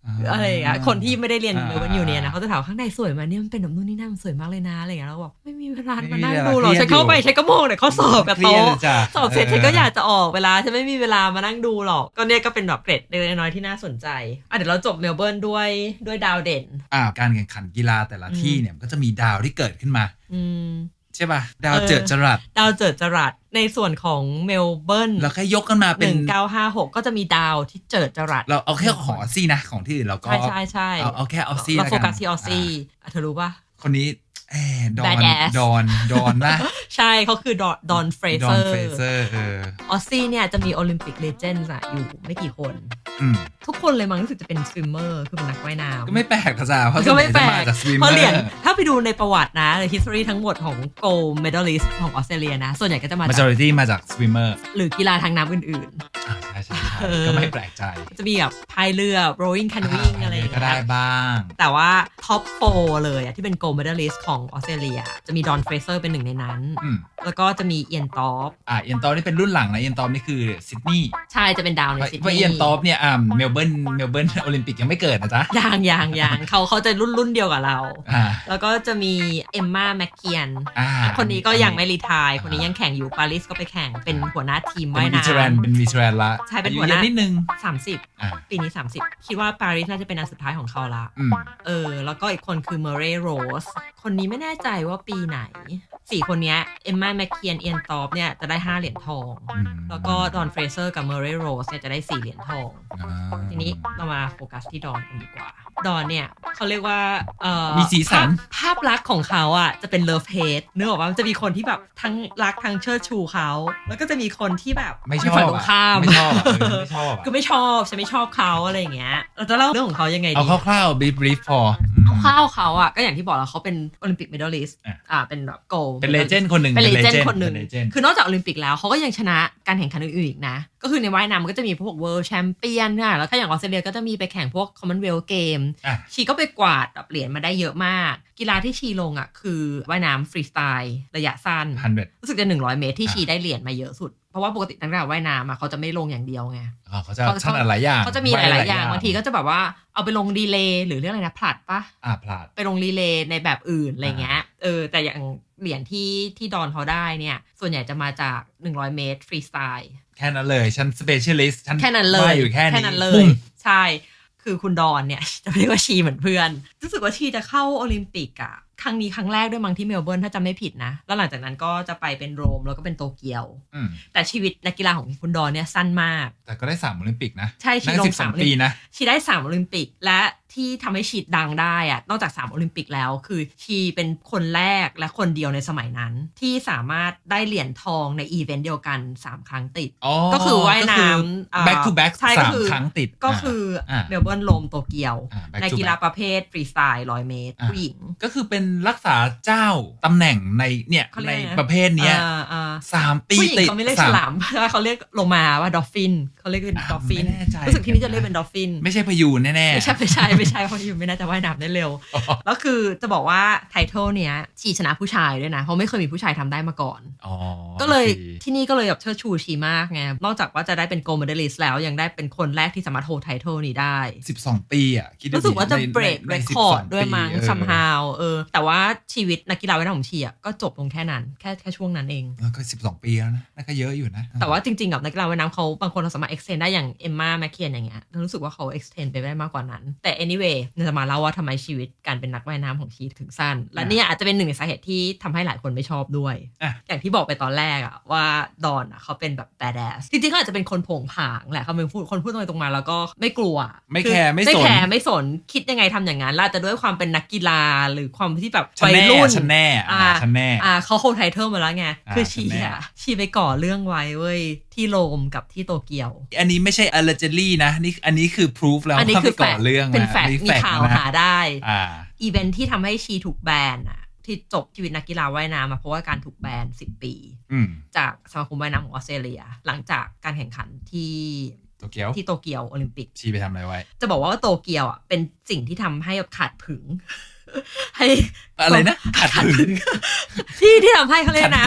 อะไรอ่ะคนที่ไม่ได้เรียนเมลเบิร์นยูเนียนนะเขาจะถามข้างในสวยไหมเนี่ยมันเป็นแบบนู่นนี่นั่นมันสวยมากเลยนะอะไรอย่างเงี้ยแล้วบอกไม่มีเวลามานั่งดูหรอกฉันเข้าไปฉันก็มองแต่เขาสอบกับโต๊ะสอบเสร็จฉันก็อยากจะออกเวลาฉันไม่มีเวลามานั่งดูหรอกก็เนี่ยก็เป็นแบบเกร็ดเล็กๆน้อยๆที่น่าสนใจอ่ะเดี๋ยวเราจบเมลเบิร์นด้วยด้วยดาวเด่นอ่าการแข่งขันกีฬาแต่ละที่เนี่ยก็จะมีดาวที่เกิดขึ้นมาอืมใช่ป่ะดาวเจิดจรัสดาวเจิดจรัสในส่วนของเมลเบิร์นเราแค่ยกกันมาเป็นหนึ่งเก้าห้าหกก็จะมีดาวที่เจิดจรัสเราเอาแค่ของออสซี่นะของที่อื่นเราก็ใช่ใช่เอาเอาแค่ออสซี่เราโฟกัสที่ออสซี่เธอรู้ป่ะคนนี้เออดอนดอนดอนนะใช่เขาคือดอนดอนเฟรเซอร์ดอนเฟรเซอร์เออออสซี่เนี่ยจะมีโอลิมปิกเลเจนด์อะอยู่ไม่กี่คนทุกคนเลยมั้งรู้สึกจะเป็นสวิมเมอร์คือเป็นนักว่ายน้ำก็ไม่แปลกภาษาเพราะก็ไม่แปลกเพราะเหรียญถ้าไปดูในประวัตินะใน history ทั้งหมดของ gold medalist ของออสเตรเลียนะส่วนใหญ่ก็จะมาจาก majority มาจาก swimmer หรือกีฬาทางน้ำอื่นๆอ่าใช่ใช่ก็ไม่แปลกใจจะมีแบบพายเรือ rowing canoeing อะไรอย่างเงี้ยก็ได้บ้างแต่ว่า top โฟร์เลยอะที่เป็น gold medalist ของออสเตรเลียจะมีดอนเฟรเซอร์เป็นหนึ่งในนั้นแล้วก็จะมีเอียนทอปอ่าเอียนทอปนี่เป็นรุ่นหลังนะเอียนทอปนี่คือซิดนีย์ใช่จะเป็นดาวในซิดนีย์เพราะเอียนทอปเนี่ยอ่าเมลเบิร์นเมลเบิร์นโอลิมปิกยังไม่เกิดนะจ๊ะยังยังยังเขาเขาจะรุ่นรุ่นเดียวกับเราแล้วก็จะมีเอมมาแมคเคียนคนนี้ก็ยังไม่รีไทร์คนนี้ยังแข่งอยู่ปารีสก็ไปแข่งเป็นหัวหน้าทีมว่ายน้ำเป็นวิทรนละใช่เป็นหัวหน้านิดนึงสามสิบปีนี้สามสิบคิดว่าปารีสน่าจะเป็นอันสุดท้ายของเขาละเออแล้วก็อีกคนคือเมอร์เรย์โรสคนนี้ไม่แน่ใจว่าปีไหนสี่คนนี้เอมมาแมคเคียนเอียนทอปเนี่ยจะได้ห้าเหรียญทองแล้วก็ดอนเฟรเซอร์กับเมอร์เรย์โรสเนี่ยจะได้สี่เหรียญทองทีนี้เรามาโฟกัสที่ดอนกันดีกว่าดอนเนี่ยเขาเรียกว่าเอ่อมีสีสันภาพลักษณ์ของเขาอ่ะจะเป็นเลิฟเฮดนึกออกว่ามันจะมีคนที่แบบทั้งรักทั้งเชิดชูเขาแล้วก็จะมีคนที่แบบไม่ชอบตรงข้ามไม่ชอบไม่ชอบคือไม่ชอบฉันไม่ชอบเขาอะไรอย่างเงี้ยเราจะเล่าเรื่องของเขายังไงดีเอาคร่าวๆบรีฟบรีฟพอคร่าวๆเขาอ่ะก็อย่างที่บอกแล้วเขาเป็นโอลิมปิกเมดัลลิสต์อ่าเป็นแบบโกลเป็นเลเจนด์คนหนึ่งเป็นเลเจนด์คนหนึ่งคือนอกจากโอลิมปิกแล้วเขาก็ยังชนะการแข่งขันอื่นๆอีกนะก็คือในว่ายน้ำมันก็จะมีพวกเวิลด์แชมเปี้ยนค่ะแล้วถ้าอย่างออสเตรเลียก็จะมีไปแข่งพวกคอมมอนเวลท์เกมชีก็ไปกวาดเหรียญมาได้เยอะมากกีฬาที่ชีลงอ่ะคือว่ายน้ำฟรีสไตล์ระยะสั้นรู้สึกจะหนึ่งร้อยเมตรที่ชีได้เหรียญมาเยอะสุดเพราะว่าปกตินักกีฬาว่ายน้ำอ่ะเขาจะไม่ลงอย่างเดียวไงเขาจะชนะหลายอย่างเขาจะมีหลายๆอย่างบางทีก็จะแบบว่าเอาไปลงรีเลย์หรือเรื่องอะไรนะผลัดปะอ่าผลัดไปลงรีเลย์ในแบบอื่นอะไรเงี้ยเออแต่อย่างเหรียญที่ที่ดอนเขาได้เนี่ยส่วนใหญ่จะมาจากหนึ่งร้อยเมตรฟรีสไตล์แค่นั้นเลยฉันสเปเชียลิสต์ฉันแค่นั้นเลยอยู่แค่นี้แค่นั้นเลยใช่คือคุณดอนเนี่ยจะเรียกว่าชีเหมือนเพื่อนรู้สึกว่าชีจะเข้าโอลิมปิกอะครั้งนี้ครั้งแรกด้วยมั้งที่เมลเบิร์นถ้าจำไม่ผิดนะแล้วหลังจากนั้นก็จะไปเป็นโรมแล้วก็เป็นโตเกียวแต่ชีวิตนักกีฬาของคุณดอนเนี่ยสั้นมากแต่ก็ได้สามโอลิมปิกนะใช่ชีลงสามปีนะชีได้สามโอลิมปิกและที่ทำให้ชีดังได้อะนอกจากสามโอลิมปิกแล้วคือชีเป็นคนแรกและคนเดียวในสมัยนั้นที่สามารถได้เหรียญทองในอีเวนต์เดียวกันสามครั้งติดก็คือว่ายน้ำ back to back สามครั้งติดก็คือเมลเบิร์นโรมโตเกียวในกีฬาประเภทฟรีสไตล์ร้อยเมตรผู้หญิงก็คือเป็นรักษาเจ้าตำแหน่งในเนี่ยในประเภทเนี้ยสามปีติดเขาไม่เรียกฉลามเขาเรียกโลมาว่าดอฟฟินเขาเรียกเป็นดอฟฟินรู้สึกที่นี่จะเรียกเป็นดอฟฟินไม่ใช่พยูนแน่ๆไม่ใช่ไม่ใช่ไม่ใช่เพราะอยู่ไม่น่าจะว่ายน้ำได้เร็วแล้วคือจะบอกว่าไทเทิลเนี้ยชีชนะผู้ชายด้วยนะเพราะไม่เคยมีผู้ชายทำได้มาก่อนก็เลยที่นี่ก็เลยแบบเชิดชูชีมากไงนอกจากว่าจะได้เป็นโกลด์เมดัลลิสต์แล้วยังได้เป็นคนแรกที่สามารถโฮลด์ไทเทิลนี้ได้สิบสองปีอ่ะรู้สึกว่าจะเบรกเรคคอร์ดด้วยมั้ง somehow เออแต่ว่าชีวิตนักกีฬาว่ายน้ำของชีอ่ะก็จบลงแค่นั้นแค่แค่ช่วงนั้นเองก็สิบสองปีแล้วนะนั่นก็เยอะอยู่นะแต่ว่าจริงๆกับนักกีฬาว่ายน้ำเขาบางคนเราสามารถ extend ได้อย่างเอมม่าแมคเคียนอย่างเงี้ยรู้สึกว่าเขา extend ไปได้มากกว่านั้นแต่ anyway จะมาเล่าว่าทำไมชีวิตการเป็นนักว่ายน้ำของชีถึงสั้นและนี่อาจจะเป็นหนึ่งในสาเหตุที่ทำให้หลายคนไม่ชอบด้วยอย่างที่บอกไปตอนแรกอะว่าดอนอะเขาเป็นแบบ badass จริงๆเขาอาจจะเป็นคนโผงผางแหละเขาเป็นคนพูดตรงไปตรงมาแล้วก็ไม่กลัวไม่แคร์ไม่สนไม่แคร์ไม่สนคิดยังไงทำอย่างนั้นอาจจะด้วยความเป็นนักกีฬาหรือความที่แบบวัยรุ่นฉันแน่อ่าฉันแน่อ่าเขาโฮลด์ไทเทิลมาแล้วไงคือชีอะชีไปก่อเรื่องไว้เว้ยที่โรมกับที่โตเกียวอันนี้ไม่ใช่ allegedly นะนี่อันนี้คือ proof แล้วว่าไปก่อเรื่องเป็นแฟกต์มีข่าวหาได้อีเวนท์ที่ทำให้ชีถูกแบนอะที่จบชีวิตนักกีฬาว่ายน้ำมาเพราะว่าการถูกแบนสิบปีจากสมาคมว่ายน้ำของออสเตรเลียหลังจากการแข่งขันที่โตเกียวที่โตเกียวโอลิมปิกชีไปทำอะไรไว้จะบอกว่าโตเกียวอ่ะเป็นสิ่งที่ทำให้ขาดผึงให้อะไรนะขาดผึงที่ที่ทำให้เขาเรียกนะ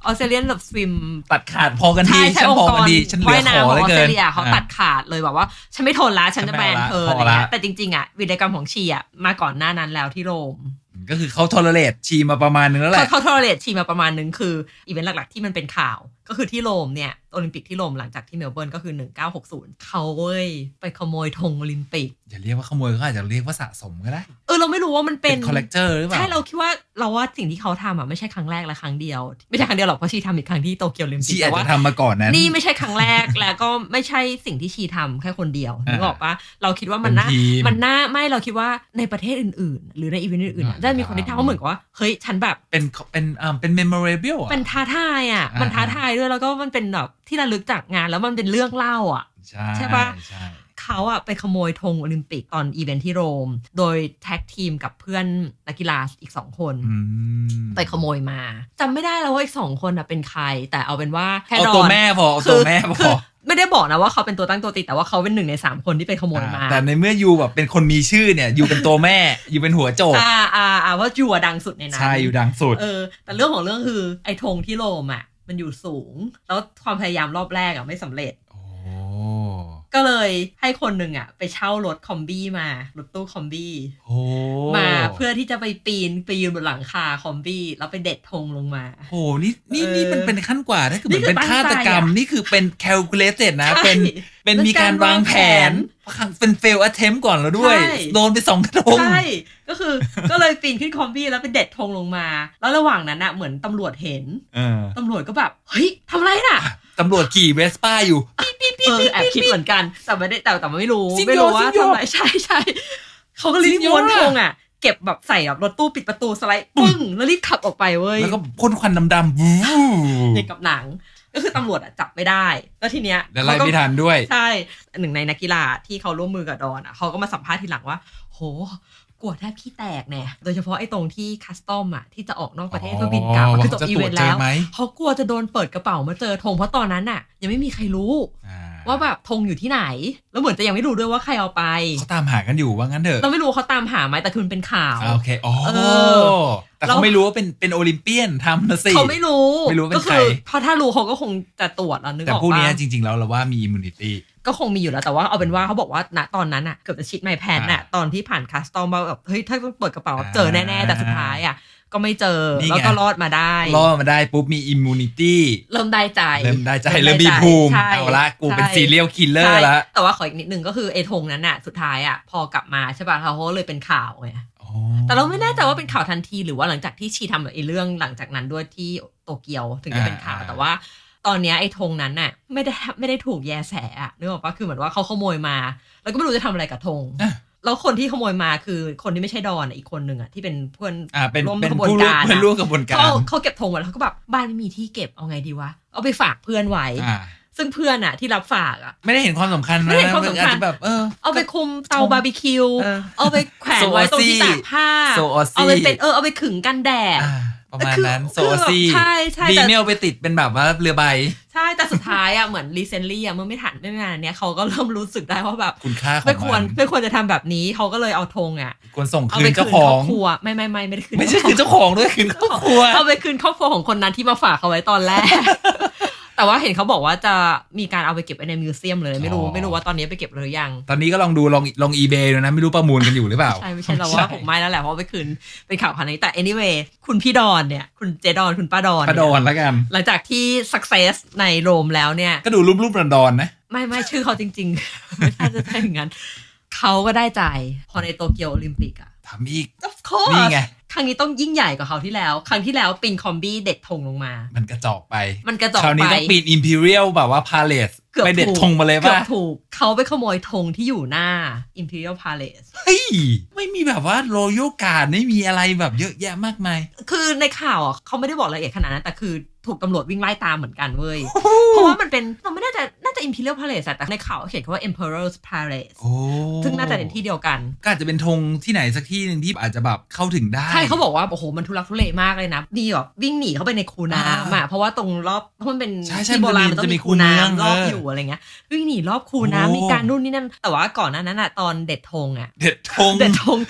ออสเตรเลียนแบบสวิมตัดขาดพอกันดีฉันพอกันดีฉันเหลือขอเลยเกินออสเตรเลียเขาตัดขาดเลยแบบว่าฉันไม่ทนละฉันจะแบนเธออะไรเงี้ยแต่จริงๆอ่ะวีรกรรมของชีอ่ะมาก่อนหน้านั้นแล้วที่โรมก็คือเขาทอเลเรตชีมาประมาณนึงแล้วแหละเขาทอเลเรตชีมาประมาณนึงคืออีเวนต์หลักๆที่มันเป็นข่าวก็คือที่โรมเนี่ยโอลิมปิกที่โรมหลังจากที่เมลเบิร์นก็คือหนึ่งเก้าหกศูนย์เขาเว้ยไปขโมยธงโอลิมปิกอย่าเรียกว่าขโมยก็อาจจะเรียกว่าสะสมก็ได้เออเราไม่รู้ว่ามันเป็นคอลเลกเตอร์หรือเปล่าใช่เราคิดว่าเราว่าสิ่งที่เขาทำอ่ะไม่ใช่ครั้งแรกและครั้งเดียวไม่ใช่ครั้งเดียวหรอกเพราะชีทำอีกครั้งที่โตเกียวโอลิมปิกแต่ว่าทำมาก่อนนั้นนี่ไม่ใช่ครั้งแรกแล้วก็ไม่ใช่สิ่งที่ชีทำแค่คนเดียวนึกออกปะเราคิดว่ามันน่ามันน่าไม่เราคิดว่าในประเทศอื่นๆหรือในอีเวนต์อื่นๆได้มีคนที่ทำเขาเหมือนกับว่าเฮ้ยฉันแบบเป็นเป็นอ่าเป็น memorable อ่ะเป็นท้าทายอ่ะมันท้าทายด้วยแล้วก็มันเป็นแบบที่ระลึกจากงานแล้วมันเป็นเรื่องเล่าอ่ะใช่ใช่ปะเขาอะไปขโมยธงโอลิมปิกตอนอีเวนท์ที่โรมโดยแท็กทีมกับเพื่อนนักกีฬาอีกสองคนไปขโมยมาจำไม่ได้แล้วว่าอีกสองคนอะเป็นใครแต่เอาเป็นว่าแค่เอาตัวแม่พอเอาตัวแม่พอไม่ได้บอกนะว่าเขาเป็นตัวตั้งตัวตีแต่ว่าเขาเป็นหนึ่งในสามคนที่ไปขโมยมาแต่ในเมื่อยูแบบเป็นคนมีชื่อเนี่ยยูเป็นตัวแม่ยูเป็นหัวโจกอ่าอ่าอ่าว่ายูดังสุดในนั้นใช่ยูดังสุดเออแต่เรื่องของเรื่องคือไอ้ธงที่โรมอะมันอยู่สูงแล้วความพยายามรอบแรกอะไม่สำเร็จก็เลยให้คนหนึ่งอ่ะไปเช่ารถคอมบี้มารถตู้คอมบี้มาเพื่อที่จะไปปีนไปยืนบนหลังคาคอมบี้แล้วไปเด็ดธงลงมาโอ้นี่นี่นี่มันเป็นขั้นกว่าถ้าคือเหมือนเป็นฆาตกรรมนี่คือเป็น calculated นะเป็นเป็นมีการวางแผนเป็น fail attempt ก่อนแล้วด้วยโดนไปสองกระทงใช่ก็คือก็เลยปีนขึ้นคอมบี้แล้วไปเด็ดธงลงมาแล้วระหว่างนั้นอ่ะเหมือนตำรวจเห็นตำรวจก็แบบเฮ้ยทำไรน่ะตำรวจขี่เวสป้าอยู่เออแอบคิดเหมือนกันแต่ไม่ได้แต่แต่ไม่รู้ไม่รู้ว่าทำไมใช่ใช่เขาก็รีบม้วนธงอ่ะเก็บแบบใส่แบบรถตู้ปิดประตูสไลด์ปึ้งแล้วรีบขับออกไปเว้ยแล้วก็พ่นควันดำๆวู้อย่างกับหนังก็คือตำรวจอ่ะจับไม่ได้แล้วทีเนี้ยแล้วไล่ไม่ทันด้วยใช่หนึ่งในนักกีฬาที่เขาร่วมมือกับดอนอ่ะเขาก็มาสัมภาษณ์ทีหลังว่าโหกลัวแทบขี้แตกเนี่ยโดยเฉพาะไอ้ตรงที่คัสตอมอ่ะที่จะออกนอกประเทศเพื่อบินกลับคือจบอีเวนต์แล้วเขากลัวจะโดนเปิดกระเป๋ามาเจอธงเพราะตอนนั้นอ่ะยังไม่มีใครรู้ว่าแบบธงอยู่ที่ไหนแล้วเหมือนจะยังไม่รู้ด้วยว่าใครเอาไปเขาตามหากันอยู่ว่างั้นเถอะเราไม่รู้เขาตามหาไหมแต่คือมันเป็นข่าวโอเคอ๋อแต่เขาไม่รู้ว่าเป็นเป็นโอลิมเปียนทำนะสิเขาไม่รู้ไม่รู้เป็นใครเพราะถ้ารู้เขาก็คงจะตรวจแล้วนึกออกแต่พวกนี้จริงๆแล้วเราว่ามีอิมมูนิตี้ก็คงมีอยู่แล้วแต่ว่าเอาเป็นว่าเขาบอกว่าณตอนนั้นอ่ะเกือบจะชิดไมแพนน่ะตอนที่ผ่านคัสตอมว่าแบบเฮ้ยถ้าต้องเปิดกระเป๋าเจอแน่ๆแต่สุดท้ายอ่ะก็ไม่เจอแล้วก็รอดมาได้รอดมาได้ปุ๊บมีอิมมูนิตี้เริ่มได้ใจเริ่มได้ใจเริ่มมีภูมิเอาละกูเป็นซีเรียลคิลเลอร์ละแต่ว่าขออีกนิดนึงก็คือไอ้ธงนั้นน่ะสุดท้ายอ่ะพอกลับมาใช่ป่ะเขาเลยเป็นข่าวไงแต่เราไม่แน่ใจว่าเป็นข่าวทันทีหรือว่าหลังจากที่ชีทำไอ้เรื่องหลังจากนั้นด้วยที่โตเกียวถึงจะเป็นข่าวแต่ว่าตอนนี้ไอ้ธงนั้นน่ะไม่ได้ไม่ได้ถูกแยแสอ่ะนึกออกปะคือเหมือนว่าเขาขโมยมาแล้วก็ไม่รู้จะทำอะไรกับธงแล้วคนที่ขโมยมาคือคนที่ไม่ใช่ดอนอีกคนหนึ่งอ่ะที่เป็นเพื่อนร่วมขบวนการเพื่อนร่วมขบวนการเขาเขาเก็บธงไว้แล้วเขาก็แบบบ้านไม่มีที่เก็บเอาไงดีวะเอาไปฝากเพื่อนไว้ซึ่งเพื่อนอ่ะที่รับฝากอ่ะไม่ได้เห็นความสำคัญไม่ได้เห็นความสำคัญแบบเออเอาไปคุมเตาบาร์บีคิวเอาไปแขวนไว้ตรงที่ตากผ้าเอาไปเป็นเออเอาไปขึงกันแดดประมาณนั้นโซซี่ดีเนี่ยเอาไปติดเป็นแบบว่าเรือใบใช่แต่สุดท้ายอ่ะเหมือนรีเซนลี่อ่ะเมื่อไม่ทันไม่นานเนี้ยเขาก็เริ่มรู้สึกได้ว่าแบบคุณค่าของไม่ควรไม่ควรจะทำแบบนี้เขาก็เลยเอาธงอ่ะควรส่งคืนเจ้าของครัวไม่ไม่ไม่ไม่ได้คืนไม่ใช่คืนเจ้าของด้วยคืนครอบครัวเอาไปคืนครอบครัวของคนนั้นที่มาฝากเขาไว้ตอนแรกแต่ว่าเห็นเขาบอกว่าจะมีการเอาไปเก็บไว้ในมิวเซียมเลยไม่รู้ไม่รู้ว่าตอนนี้ไปเก็บหรือยังตอนนี้ก็ลองดูลองลอง eBay ดูนะไม่รู้ประมูลกันอยู่หรือเปล่าใช่ไม่ใช่เราว่าผมไม่แล้วแหละเพราะไปคืนเป็นข่าวพันนี้แต่ anyway คุณพี่ดอนเนี่ยคุณเจดอนคุณป้าดอนป้าดอนแล้วกันหลังจากที่ success ในโรมแล้วเนี่ยก็ดูรูปรูปดอนนะไม่ไม่ชื่อเขาจริงๆไม่ใช่จะใช่อย่างนั้นเขาก็ได้ใจพอในโตเกียวโอลิมปิกอะทำอีก of course นี่ไงครั้งนี้ต้องยิ่งใหญ่กว่าเขาที่แล้วครั้งที่แล้วปีนคอมบี้เด็ดธงลงมามันกระจอกไปมันกระจอกไปคราวนี้ต้องปีน Imperial แบบว่า Palace ไปเด็ดธงมาเลยป่ะเกือบถูกเขาไปขโมยธงที่อยู่หน้า Imperial Palace เฮ้ยไม่มีแบบว่า Royal Guard ไม่มีอะไรแบบเยอะแยะมากมายคือในข่าวอ่ะเขาไม่ได้บอกรายละเอียดขนาดนั้นแต่คือถูกตำรวจวิ่งไล่ตามเหมือนกันเว้ยเพราะว่ามันเป็นเราไม่น่าจะน่าจะ Imperial Palace แต่ในข่าวเขียนว่า Emperor's Palace ซึ่งน่าจะเป็นที่เดียวกันก็อาจจะเป็นธงที่ไหนสักที่นึงที่อาจจะแบบเข้าถึงได้ใช่เขาบอกว่าโอ้โหมันทุลักทุเลมากเลยนะนี่แบบวิ่งหนีเข้าไปในคูน้ำอ่ะเพราะว่าตรงรอบเพราะมันเป็นที่โบราณมันต้องมีคูน้ำรอบอยู่อะไรเงี้ยวิ่งหนีรอบคูน้ำมีการนู่นนี่นั่นแต่ว่าก่อนหน้านั้นอ่ะตอนเด็ดธงอ่ะเด็ดธงเด็ดธง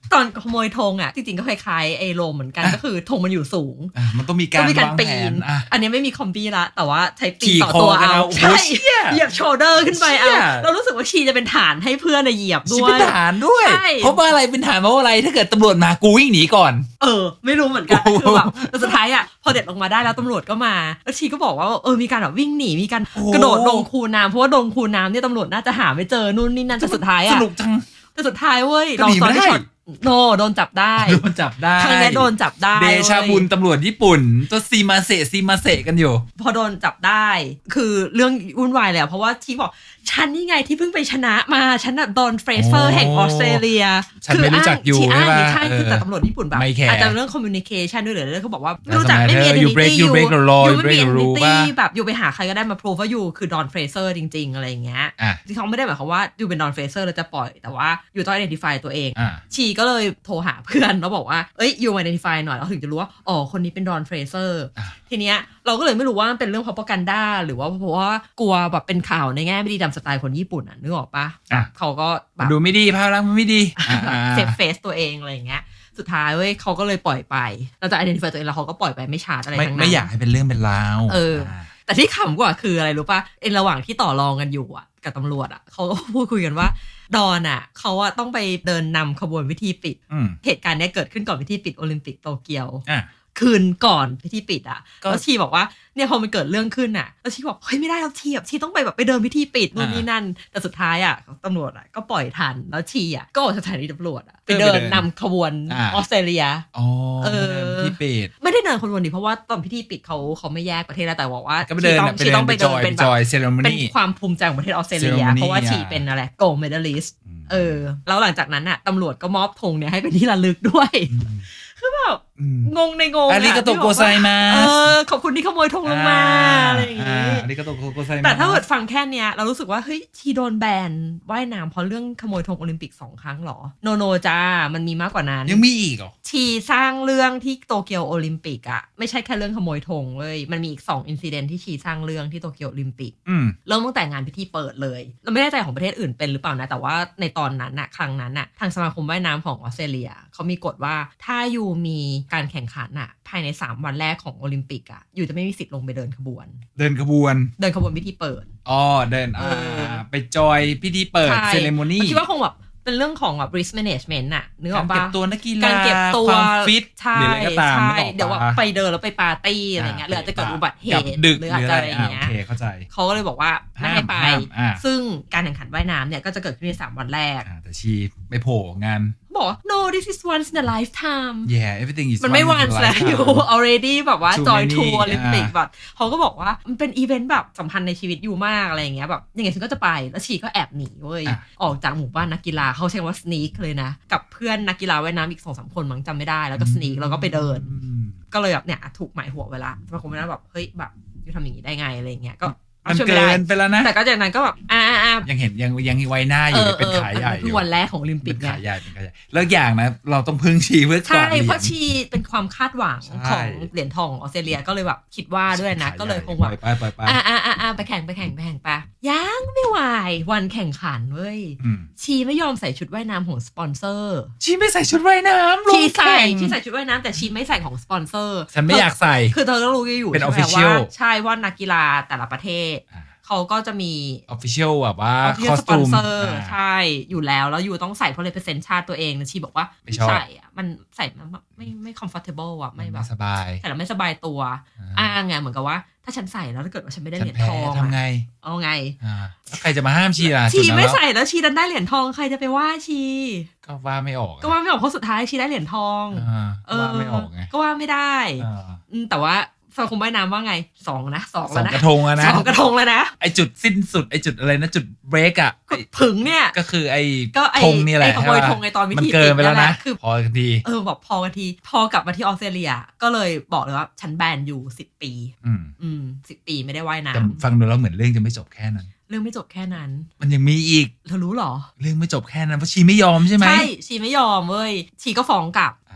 ตอนขโมยธงอ่ะจริงๆก็คล้ายๆไอโรมเหมือนกันก็คือธงมันอยู่สูงมันต้องมีการวางแผนอันนี้ไม่มีคอมบี้ละแต่ว่าใช้ปีนต่อตัวเอาใช่เหยียบโชเดอร์ขึ้นไปเอาเรารู้สึกว่าชีจะเป็นฐานให้เพื่อนเหยียบด้วยเป็นฐานด้วยเพราะว่าอะไรเป็นฐานเพราะอะไรถ้าเกิดตำรวจมากูวิ่งหนีก่อนเออไม่รู้เหมือนกันคือแบบแต่สุดท้ายอ่ะพอเด็ดลงมาได้แล้วตำรวจก็มาแล้วชีก็บอกว่าเออมีการแบบวิ่งหนีมีการกระโดดลงคูน้ำเพราะว่าลงคูน้ำเนี่ยตำรวจน่าจะหาไม่เจอนู่นนี่นั่นแต่สุดท้ายอ่ะสนุกจังแต่สุดท้ายเว้ยเราตอนที่ช็อตโนโดนจับได้โดนจับได้ครั้งนี้โดนจับได้เดชาบุญตำรวจญี่ปุ่นตัวซีมาเซซีมาเซกันอยู่พอโดนจับได้คือเรื่องวุ่นวายเลยเพราะว่าชีบอกฉันนี่ไงที่เพิ่งไปชนะมาฉันน่ะดอนเฟรเซอร์แห่งออสเตรเลียคือไม่รู้จักอยู่ใช่ไหมใช่คือแต่ตำรวจญี่ปุ่นแบบอาจจะเรื่องคอมมิวนิเคชันด้วยหรือเรื่องเขาบอกว่าไม่รู้จักไม่มี identity อยู่อยู่ไม่มี identity แบบอยู่ไปหาใครก็ได้มาโพรว่าอยู่คือดอนเฟรเซอร์จริงๆอะไรอย่างเงี้ยที่เขาไม่ได้หมายความว่าอยู่เป็นดอนเฟรเซอร์แล้วจะปล่อยแต่ว่าอยู่ต้อง identify ตัวเองชีก็เลยโทรหาเพื่อนแล้วบอกว่าเอ้ยอยู่มา identify หน่อยเราถึงจะรู้ว่าอ๋อคนนี้เป็นดอนเฟรเซอร์ทีเนี้ยเราก็เลยไม่รู้ว่ามันเป็นเรื่อง propaganda หรือว่าเพราะว่ากลัวแบบเป็นข่าวในแง่ไม่ดีตามสไตล์คนญี่ปุ่นอ่ะนึกออกปะเขาก็แบบดูไม่ดีภาพลักษณ์มันไม่ดีเซฟเฟซตัวเองอะไรอย่างเงี้ยสุดท้ายเว้ยเขาก็เลยปล่อยไปเราจะ identify ตัวเองแล้วเขาก็ปล่อยไปไม่ชาร์จอะไรทั้งนั้นไม่อยากให้เป็นเรื่องเป็นราวเออแต่ที่ขำกว่าคืออะไรรู้ปะเอ็นระหว่างที่ต่อรองกันอยู่อ่ะกับตำรวจอ่ะเขาก็พูดคุยกันว่าดอนอ่ะเขาอ่ะต้องไปเดินนำขบวนพิธีปิดเหตุการณ์นี้เกิดขึ้นก่อนพิธีปิดโอลิมปิกโตเกียวคืนก่อนพิธีปิดอ่ะแล้วชีบอกว่าเนี่ยพอมันเกิดเรื่องขึ้นอ่ะแล้วชีบอกเฮ้ยไม่ได้แล้วชีอ่ะชีต้องไปแบบไปเดินพิธีปิดนู่นนี่นั่นแต่สุดท้ายอ่ะตำรวจอ่ะก็ปล่อยทันแล้วชีอ่ะก็ออกจากสถานีตำรวจอ่ะไปเดินนำขบวนออสเตรเลียอ๋อเออพิธีปิดไม่ได้เดินขบวนดิเพราะว่าตอนพิธีปิดเขาเขาไม่แยกประเทศแล้วแต่บอกว่าชีต้องชีต้องไปเดินเป็นแบบเป็นความภูมิใจของประเทศออสเตรเลียเพราะว่าชีเป็นอะไรโกลด์เมดัลลิสต์เออแล้วหลังจากนั้นอ่ะตำรวจก็มอบธงเนี่ยให้เป็นที่ระลึกด้วยคือแบบงงในงงอาริกาโตโกไซมาเออขอบคุณที่ขโมยธงลงมาอะไรอย่างงี้อาริกาโตโกไซมาแต่ถ้าเกิดฟังแค่เนี้ยเรารู้สึกว่าเฮ้ยชีโดนแบนว่ายน้ำเพราะเรื่องขโมยธงโอลิมปิกสองครั้งหรอโนโนจ้ามันมีมากกว่านั้นยังมีอีกเหรอชีสร้างเรื่องที่โตเกียวโอลิมปิกอะไม่ใช่แค่เรื่องขโมยธงเลยมันมีอีกสองอินซิเดนต์ที่ชีสร้างเรื่องที่โตเกียวโอลิมปิกเริ่มตั้งแต่งานพิธีเปิดเลยเราไม่แน่ใจของประเทศอื่นเป็นหรือเปล่านะแต่ว่าในตอนนั้นอะครั้งนั้นอะทางสมาคมว่ายน้ำของออสเตรเลียเขามีกฎว่าถ้าอยู่มีการแข่งขันอะภายในสามวันแรกของโอลิมปิกอะอยู่จะไม่มีสิทธิ์ลงไปเดินขบวนเดินขบวนเดินขบวนพิธีเปิดอ๋อเดินอ่าไปจอยพิธีเปิดเซเลโมนีคิดว่าคงแบบเป็นเรื่องของแบบ risk management น่ะนึกออกปะการเก็บตัวนักกีฬาการเก็บตัวความฟิตหรืออะไรก็ตามเดี๋ยวว่าไปเดินแล้วไปปาร์ตี้อะไรเงี้ยหรืออาจจะเกิดอุบัติเหตุหรืออาจจะอะไรอย่างเงี้ยเข้าใจเขาก็เลยบอกว่าไม่ให้ไปซึ่งการแข่งขันว่ายน้ำเนี่ยก็จะเกิดขึ้นในสามวันแรกแต่ชีไม่โผล่งานบอก no this is once in a lifetime yeah everything is มันไม่ once แล้วอยู่ already แบบว่า joy to Olympic แบบเขาก็บอกว่ามันเป็นอีเวนต์แบบสำคัญในชีวิตอยู่มากอะไรอย่างเงี้ยแบบยังไงฉันก็จะไปแล้วชีก็แอบหนีเว้ยออกจากหมู่บ้านนักกีฬาเขาใช้ว่า sneak เลยนะกับเพื่อนนักกีฬาว่ายน้ำอีก สองสาม คนมั้งจำไม่ได้แล้วก็ sneak แล้วก็ไปเดินก็เลยแบบเนี่ยถูกหมายหัวเวลาสมาคมนั้นแบบเฮ้ยแบบยูทำอย่างนี้ได้ไงอะไรเงี้ยก็มันเกินไปแล้วนะแต่ก็จากนั้นก็แบบอ่ายังเห็นยังยังไว้หน้าอยู่เป็นขายใหญ่อยู่วันแรกของโอลิมปิกขายใหญ่เป็นขายใหญ่แล้วอย่างนะเราต้องพึ่งชีเพื่อก่อนใช่เพราะชีเป็นความคาดหวังของเหรียญทองออสเตรเลียก็เลยแบบคิดว่าด้วยนะก็เลยคงแบบไปไปไปอ่าอ่าอ่าไปแข่งไปแข่งไปแข่งไปยังไม่ไหววันแข่งขันเว้ยชีไม่ยอมใส่ชุดว่ายน้ำของสปอนเซอร์ชีไม่ใส่ชุดว่ายน้ำชีใส่ชีใส่ชุดว่ายน้ำแต่ชีไม่ใส่ของสปอนเซอร์ฉันไม่อยากใส่คือเธอก็รู้อยู่เป็น official ใช่ว่านักกีฬาแต่ละประเทศเขาก็จะมี official แบบว่าคอสตูมใช่อยู่แล้วแล้วอยู่ต้องใส่เพราะ represent ชาติตัวเองนะชีบอกว่าไม่ใส่อ่ะมันใส่ไม่ไม่ comfortable อ่ะไม่แบบสบายแต่เราไม่สบายตัวอ้างไงเหมือนกับว่าถ้าฉันใส่แล้วถ้าเกิดว่าฉันไม่ได้เหรียญทองทำไงเอาไงแล้วใครจะมาห้ามชีล่ะชีไม่ใส่แล้วชีดันได้เหรียญทองใครจะไปว่าชีก็ว่าไม่ออกก็ว่าไม่ออกเพราะสุดท้ายชีได้เหรียญทองก็ว่าไม่ออกไงก็ว่าไม่ได้แต่ว่าสมาคมว่ายน้ำว่าไงสองนะสองแล้วนะสองกระทงแล้วนะสองกระทงแล้วนะไอจุดสิ้นสุดไอจุดอะไรนะจุดเบรกอะผึ่งเนี่ยก็คือไอธงนี่แหละไอขโมยธงไอตอนวิธีมันเกินไปแล้วนะคือพอกันทีเออบอกพอกันทีพอกลับมาที่ออสเตรเลียก็เลยบอกเลยว่าฉันแบนอยู่สิบปีอืมอืมสิบปีไม่ได้ว่ายน้ำฟังดูแล้วเหมือนเรื่องจะไม่จบแค่นั้นเรื่องไม่จบแค่นั้นมันยังมีอีกเธอรู้หรอเรื่องไม่จบแค่นั้นเพราะชีไม่ยอมใช่ไหมใช่ชีไม่ยอมเว้ยชีก็ฟ้องกลับ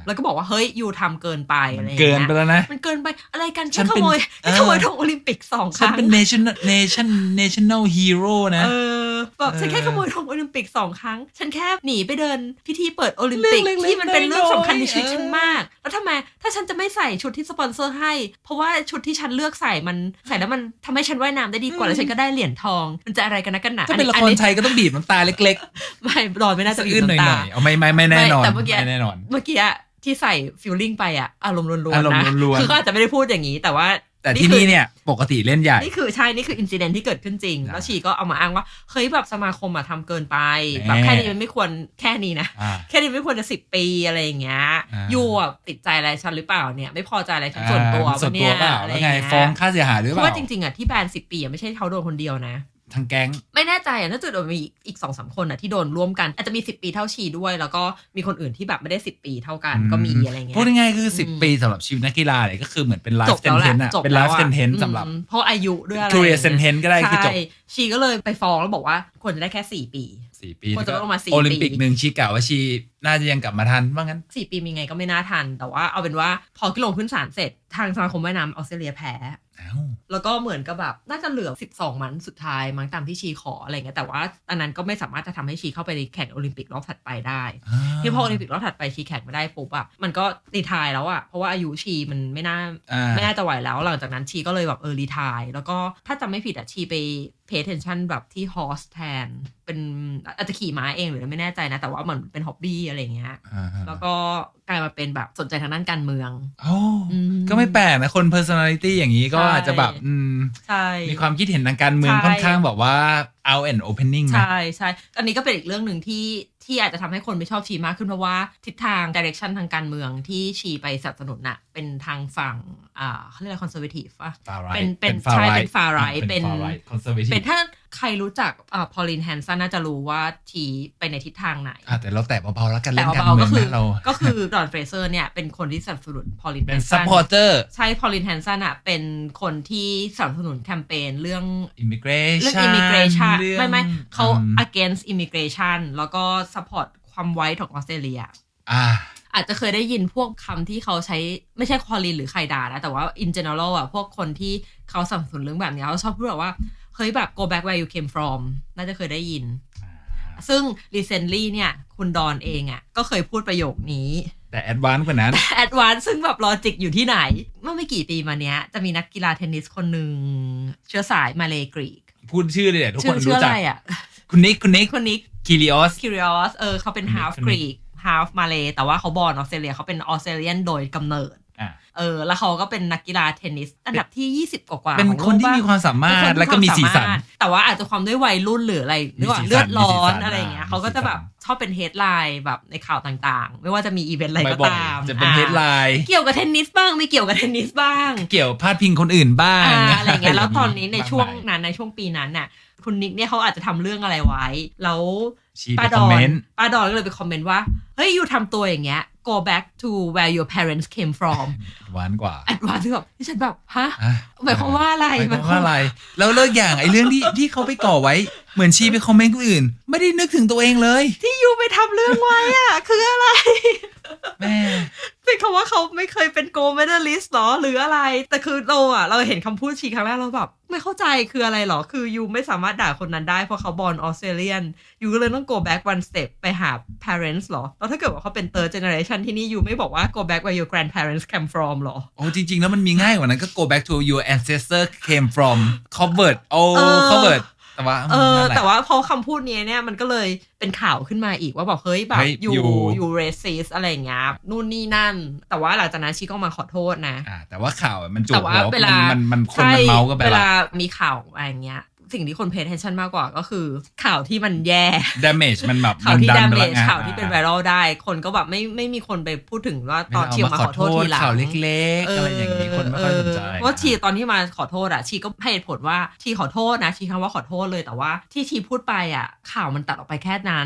แล้วก็บอกว่าเฮ้ยยูทำเกินไปอะไรอย่างเงี้ยเกินไปแล้วนะมันเกินไปอะไรกันแค่ขโมยแค่ขโมยธงโอลิมปิกสองครั้งฉันเป็น national nation national hero นะเออแบบฉันแค่ขโมยธงโอลิมปิกสองครั้งฉันแค่หนีไปเดินพิธีเปิดโอลิมปิกที่มันเป็นเรื่องสำคัญในชีวิตฉันมากแล้วทำไมถ้าฉันจะไม่ใส่ชุดที่สปอนเซอร์ให้เพราะว่าชุดที่ฉันเลือกใส่มันใส่แล้วมันทำให้ฉันว่ายน้ำได้ดีกว่าแล้วฉันก็ได้เหรียญทองมันจะอะไรกันนะกันหนาถ้าเป็นละครไทยก็ต้องบีบน้ำตาเล็กๆไม่รอนไม่น่าจะบีบน้ำตาเอาไม่ไม่ไม่แน่นอนแต่เมื่อกี้แน่นอนเมื่อกี้ที่ใส่ฟิลลิ่งไปอะอารมณ์ล้วนๆนะคือก็อาจจะไม่ได้พูดอย่างนี้แต่ว่าแต่ที่นี่เนี่ยปกติเล่นใหญ่นี่คือใช่นี่คืออินซิเดนต์ที่เกิดขึ้นจริงแล้วชีก็เอามาอ้างว่าเฮ้ยแบบสมาคมอะทำเกินไปแบบแค่นี้มันไม่ควรแค่นี้นะแค่นี้ไม่ควรจะสิบปีอะไรอย่างเงี้ยยูอ่ะติดใจอะไรฉันหรือเปล่าเนี่ยไม่พอใจอะไรฉันส่วนตัวส่วนตัวเปล่าแล้วไงฟ้องค่าเสียหายหรือเปล่าเพราะว่าจริงๆอะที่แบนสิบปีอะไม่ใช่เขาโดนคนเดียวนะทางแก๊งไม่แน่ใจอ่ะน่าจะโดนมีอีก สองสาม คนอ่ะที่โดนร่วมกันอาจจะมีสิบปีเท่าชีด้วยแล้วก็มีคนอื่นที่แบบไม่ได้สิบปีเท่ากันก็มีอะไรเงี้ยพูดง่ายๆคือสิบปีสำหรับชีวิตนักกีฬาเนี่ยก็คือเหมือนเป็นไลฟ์เซนเทนต์อ่ะเป็นไลฟ์เซนเทนต์สำหรับเพราะอายุด้วยอะไร career sentence ก็ได้คือจบชีก็เลยไปฟ้องแล้วบอกว่าควรจะได้แค่สี่ปีสี่ปีควรจะต้องมาสี่ปีโอลิมปิกนึงชีกะว่าชีน่าจะยังกลับมาทันว่างั้นสี่ปีมีไงก็ไม่น่าทันแต่ว่าเอาเป็นว่าพอลงขึ้นศาลเสร็จทางสมาคมว่ายน้ำออสเตรเลียแพ้แล้วก็เหมือนกับแบบน่าจะเหลือสิบสองมันสุดท้ายมั้งตามที่ชีขออะไรเงี้ยแต่ว่าอันนั้นก็ไม่สามารถจะทำให้ชีเข้าไปแข่งโอลิมปิกรอบถัดไปได้ที่พอโอลิมปิกรอบถัดไปชีแข่งไม่ได้ปุ๊บอ่ะมันก็รีไทร์แล้วอ่ะเพราะว่าอายุชีมันไม่น่าไม่น่าจะไหวแล้วหลังจากนั้นชีก็เลยแบบเออรีไทร์แล้วก็ถ้าจำไม่ผิดอ่ะชีไปpay attention แบบที่ฮอสแทนเป็นอาจจะขี่ม้าเองหรือไม่แน่ใจนะแต่ว่าเหมือนเป็นฮ็อบบี้อะไรเงี้ยแล้วก็กลายมาเป็นแบบสนใจทางด้านการเมืองโอ้ก็ไม่แปลกนะคน personality อย่างนี้ก็อาจจะแบบมีความคิดเห็นทางการเมืองค่อนข้างแบบว่า out and opening นะใช่ใช่อันนี้ก็เป็นอีกเรื่องหนึ่งที่ที่อาจจะทำให้คนไม่ชอบชีมากขึ้นเพราะว่าทิศทาง direction ทางการเมืองที่ชีไปสนับสนุนน่ะเป็นทางฝั่งอ่าเขาเรียกอะไร conservative ป่ะเป็นเป็นใช่เป็น far right เป็นเป็นถ้าใครรู้จักอ่าพอลินแฮนสันน่าจะรู้ว่าชีไปในทิศทางไหนอ่ะแต่เราแตะเบาๆแล้วกันเรื่องการเมืองนะเราก็คือดอนเฟรเซอร์เนี่ยเป็นคนที่สนับสนุนพอลินแฮนสันเป็น supporter ใช่พอลินแฮนสันอ่ะเป็นคนที่สนับสนุนแคมเปญเรื่อง immigration เรื่อง immigration ไม่ไม่เขา against immigration แล้วก็ supportความไว้ของออสเตรเลียอ่าอาจจะเคยได้ยินพวกคำที่เขาใช้ไม่ใช่คอลินหรือใครด่านะแต่ว่า in general อ่ะพวกคนที่เขาสนับสนุนเรื่องแบบนี้เขาชอบพูดแบบว่าเฮ้ยแบบ go back where you came from น่าจะเคยได้ยินซึ่ง recently เนี่ยคุณดอนเองอ่ะก็เคยพูดประโยคนี้แต่ advance กว่านั้นแต่ advance ซึ่งแบบลอจิกอยู่ที่ไหนเมื่อไม่กี่ปีมาเนี้ยจะมีนักกีฬาเทนนิสคนหนึ่งเชื้อสายมาเลกรีกพูดชื่อเลยทุกคนรู้จักอ่ะคุณนิกคุณนิกคุณนิกคิริออสคิริออสเออเขาเป็น half Greek half Malay แต่ว่าเขาบอร์นออสเตรเลียเขาเป็นออสเตรเลียนโดยกำเนิดเออแล้วเขาก็เป็นนักกีฬาเทนนิสอันดับที่ยี่สิบกว่าๆเป็นคนที่มีความสามารถและก็มีสีสันแต่ว่าอาจจะความด้วยวัยรุ่นหรืออะไรหรือว่าเลือดร้อนอะไรอย่างเงี้ยเขาก็จะแบบชอบเป็นเฮดไลน์แบบในข่าวต่างๆไม่ว่าจะมีอีเวนต์อะไรก็ตามจะเป็นเฮดไลน์เกี่ยวกับเทนนิสบ้างไม่เกี่ยวกับเทนนิสบ้างเกี่ยวพาดพิงคนอื่นบ้างอะไรเงี้ยแล้วตอนนี้ในช่วงนั้นในช่วงปีนั้นน่ะคุณนิกเนี่ยเขาอาจจะทำเรื่องอะไรไว้แล้วป้าดอนป้าดอนก็เลยไปคอมเมนต์ว่าเฮ้ยอยู่ทำตัวอย่างเงี้ย go back to where your parents came from หวานกว่าหวานที่แบบที่ฉันแบบฮะหมายความว่าอะไรหมายความว่าอะไรแล้วเลิกอย่างไอ้เรื่องที่ที่เขาไปก่อไว้เหมือนชีไปคอมเมนต์คนอื่นไม่ได้นึกถึงตัวเองเลยที่ยูไปทำเรื่องไว้อ่ะคืออะไรแม่เป็นคำว่าเขาไม่เคยเป็นโกลด์เมดัลลิสต์หรอหรืออะไรแต่คือเราอ่ะเราเห็นคำพูดชีครั้งแรกเราแบบไม่เข้าใจคืออะไรหรอคือยูไม่สามารถด่าคนนั้นได้เพราะเขาบอร์นออสเตรเลียนยูก็เลยต้อง go back one step ไปหา parents หรอแล้วถ้าเกิดว่าเขาเป็น third generation ที่นี่ยูไม่บอกว่า go back where your grandparents came from หรอโอ้จริงๆแล้วมันมีง่ายกว่านั้นก็ go back to your ancestor came from covered โอ้ coveredแต่ว่าเออแต่ว่าพอคำพูดนี้เนี่ยมันก็เลยเป็นข่าวขึ้นมาอีกว่าบอกเฮ้ยแบบอยู่อยู่เรสซิสอะไรอย่างเงี้ยนู่นนี่นั่นแต่ว่าหลังจากนั้นชีก็มาขอโทษนะอ่าแต่ว่าข่าวมันจุกแล้วมันมันคนมันเมาก็แบบเวลามีข่าวอะไรอย่างเงี้ยสิ่งที่คน pay attention มากกว่าก็คือข่าวที่มันแย่ damage มันแบบข่าวที่ damage ข่าวที่เป็น viral ได้คนก็แบบไม่ไม่มีคนไปพูดถึงว่าตอนชีมาขอโทษทีหลังข่าวเล็กๆอะไรอย่างนี้คนไม่ค่อยสนใจเพราะชีตอนที่มาขอโทษอ่ะชีก็ให้เหตุผลว่าชีขอโทษนะชีคำว่าขอโทษเลยแต่ว่าที่ชีพูดไปอ่ะข่าวมันตัดออกไปแค่นั้น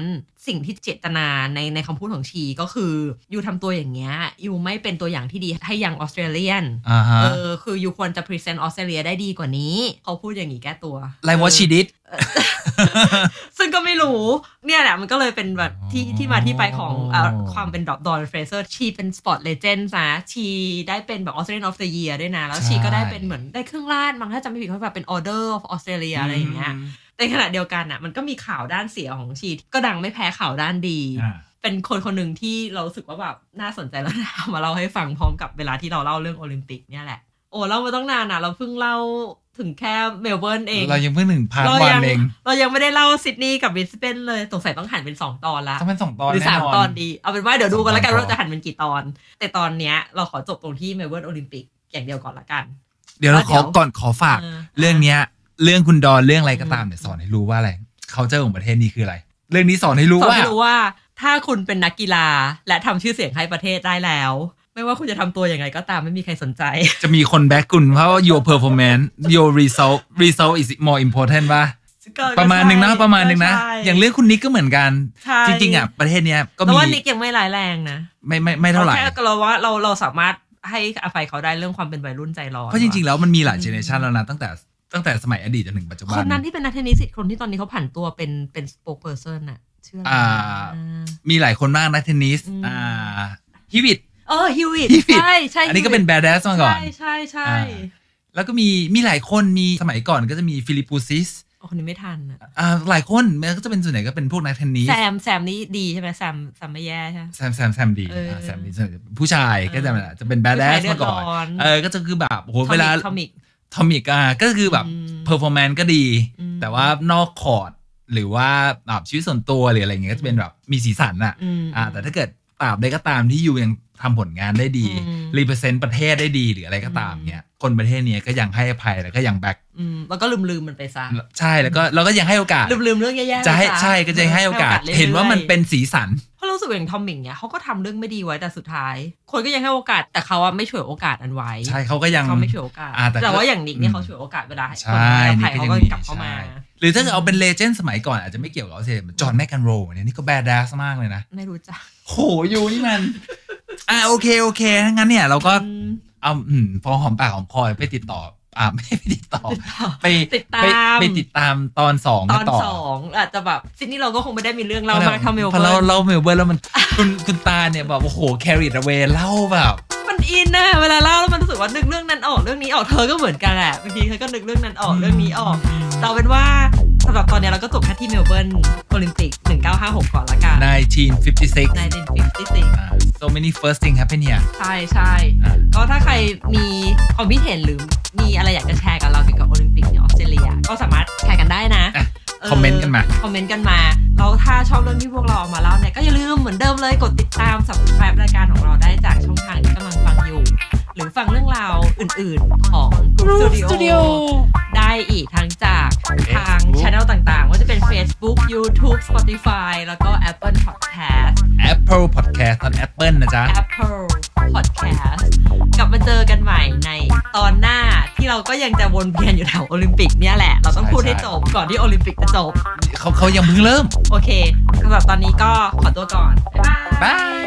สิ่งที่เจตนาในในคำพูดของชีก็คือยูทำตัวอย่างเงี้ยยูไม่เป็นตัวอย่างที่ดีให้ยังออสเตรเลียนเออคือยูควรจะพรีเซนต์ออสเตรเลียได้ดีกว่านี้เขาพูดอย่างนี้แก้ตัว like what she did ซึ่งก็ไม่รู้เนี่ยแหละมันก็เลยเป็นแบบที่ที่มาที่ไปของเอ่อความเป็นดอนเฟรเซอร์ชีเป็นสปอร์ตเลเจนด์นะชีได้เป็นแบบ Australian of the Year ด้วยนะแล้วชีก็ได้เป็นเหมือนได้เครื่องราชมั้งถ้าจำไม่ผิดเขาแบบเป็น Order of Australia อะไรอย่างเงี้ยในขณะเดียวกันอ่ะมันก็มีข่าวด้านเสียของชีก็ดังไม่แพ้ข่าวด้านดีเป็นคนคนหนึ่งที่เราสึกว่าแบบน่าสนใจแล้วนะมาเล่าให้ฟังพร้อมกับเวลาที่เราเล่าเรื่องโอลิมปิกเนี่ยแหละโอ้เล่ามาต้องนานนะเราเพิ่งเล่าถึงแค่เมลเบิร์นเองเรายังเพิ่งหนึ่งพาร์ทวันเองเรายังไม่ได้เล่าซิดนีย์กับบริสเบนเลยสงสัยต้องหันเป็นสองตอนละต้องเป็นสองตอนหรือสามตอนดีเอาเป็นว่าเดี๋ยวดูกันแล้วกันว่าเราจะหันเป็นกี่ตอนแต่ตอนเนี้ยเราขอจบตรงที่เมลเบิร์นโอลิมปิกอย่างเดียวก่อนละกันเดี๋ยวเราขอก่อนขอฝากเรื่องเนี้ยเรื่องคุณดอนเรื่องอะไรก็ตามเนี่ยสอนให้รู้ว่าอะไรเขาเจอของประเทศนี้คืออะไรเรื่องนี้สอนให้รู้ว่าสอนให้รู้ว่าถ้าคุณเป็นนักกีฬาและทำชื่อเสียงให้ประเทศได้แล้วไม่ว่าคุณจะทำตัวยังไงก็ตามไม่มีใครสนใจจะมีคนแบ็กคุณเพราะ your performance your result result is more important ป่ะประมาณนึงนะประมาณนึงนะอย่างเรื่องคุณนิกก็เหมือนกันจริงๆอ่ะประเทศเนี้ยก็มีแต่ว่านิกยังไม่ร้ายแรงนะไม่ไม่ไม่เท่าไหร่แค่เราว่าเราเราสามารถให้อภัยเขาได้เรื่องความเป็นวัยรุ่นใจร้อนเพราะจริงๆแล้วมันมีหลายเจเนอเรชันแล้วนะตั้งแต่ตั้งแต่สมัยอดีตจนถึงปัจจุบันคนนั้นที่เป็นนักเทนนิสคนที่ตอนนี้เขาผันตัวเป็นเป็นสโปกเพอร์เซนน่ะชื่ออะไรมีหลายคนมากนักเทนนิสอ่าฮิวิตเออฮิวิตใช่ใช่อันนี้ก็เป็นแบดแดสมาก่อนใช่ใช่ใช่แล้วก็มีมีหลายคนมีสมัยก่อนก็จะมีฟิลิปปูซิสคนนี้ไม่ทันอ่าหลายคนมันก็จะเป็นส่วนใหญ่ก็เป็นพวกนักเทนนิสแซมแซมนี่ดีใช่ไหมแซมแซมไม่แย่ใช่แซมแซมแซมดีแซมดีผู้ชายก็จะจะเป็นแบดแดสมาก่อนเออก็จะคือแบบโหเวลาทอมิกทอมิกอ่ะก็คือแบบเพอร์ฟอร์แมนซ์ก็ดีแต่ว่านอกคอร์ตหรือว่าแบบชีวิตส่วนตัวหรืออะไรเงี้ยก็จะเป็นแบบมีสีสันอ่ะอ่าแต่ถ้าเกิดตราบใดก็ตามที่อยู่ยังทำผลงานได้ดีรีเปอร์เซ็นต์ประเทศได้ดีหรืออะไรก็ตามเนี้ยคนประเทศนี้ก็ยังให้อภัยแล้วก็ยังแบ็คแล้วก็ลืมๆมันไปซะใช่แล้วก็เราก็ยังให้โอกาสลืมๆเรื่องแย่ๆจะให้ใช่ก็จะให้โอกาสเห็นว่ามันเป็นสีสันเพราะรู้สึกอย่างทอมมิงเนี่ยเขาก็ทำเรื่องไม่ดีไว้แต่สุดท้ายคนก็ยังให้โอกาสแต่เขาอะไม่ฉวยโอกาสอันไว้ใช่เขาก็ยังเขาไม่ฉวยโอกาสแต่ว่าอย่างนิกเนี่ยเขาฉวยโอกาสเวลาคนให้อภัยเขาก็กลับเข้ามาหรือถ้าเอาเป็นเลเจนด์สมัยก่อนอาจจะไม่เกี่ยวกับออสเตรเลียจอห์นแมคแอนโรเนี่ยนี่ก็แบดแดสมากเลยนะไม่รู้จักโหยูนี่มันอ่ะโอเคโอเคงั้นเนี่ยเราก็เอาพอหอมปากหอมคอไปติดต่ออ่าไม่ไปติดต่อไปติดตามไปติดตามตอนสองตอนสองอาจจะแบบซิดนีย์เราก็คงไม่ได้มีเรื่องเล่ามากเท่าเมลเบิร์นพอเราเล่าเมลเบิร์นแล้วมันคุณคุณตาเนี่ยแบบโอ้โหแคริดเอาไว้เล่าแบบมันอินนะเวลาเล่าแล้วมันรู้สึกว่านึกเรื่องนั้นออกเรื่องนี้ออกเธอก็เหมือนกันแหละบางทีเธอก็นึกเรื่องนั้นออกเรื่องนี้ออกเราเป็นว่าสำหรับตอนนี้เราก็จบแค่ที่เมลเบิร์นโอลิมปิกหนึ่งเก้าห้าหกก่อนละกันหนึ่งพันเก้าร้อยห้าสิบหกหนึ่งพันเก้าร้อยห้าสิบหก so many first thing happen here ใช่ใช่ก็ถ้าใครมีความคิดเห็นหรือมีอะไรอยากจะแชร์กับเราเกี่ยวกับโอลิมปิกในออสเตรเลียก็สามารถแชร์กันได้นะคอมเมนต์กันมาคอมเมนต์กันมาแล้วถ้าชอบเรื่องที่พวกเราเอามาเล่าเนี่ยก็อย่าลืมเหมือนเดิมเลยกดติดตาม Subscribe รายการของเราได้จากช่องทางที่กำลังฟังอยู่หรือฟังเรื่องราวอื่นๆของ Group Studio ได้อีกทั้งจากทาง channel ต่างๆว่าจะเป็น Facebook YouTube Spotify แล้วก็ Apple Podcast Apple Podcast ตอน Apple นะจ๊ะ Apple Podcast กลับมาเจอกันใหม่ในตอนหน้าที่เราก็ยังจะวนเวียนอยู่แถวโอลิมปิกเนี่ยแหละเราต้องพูดให้จบก่อนที่โอลิมปิกจะจบเขาเขายังเพิ่งเริ่มโอเคสำหรับตอนนี้ก็ขอตัวก่อนบ๊ายบาย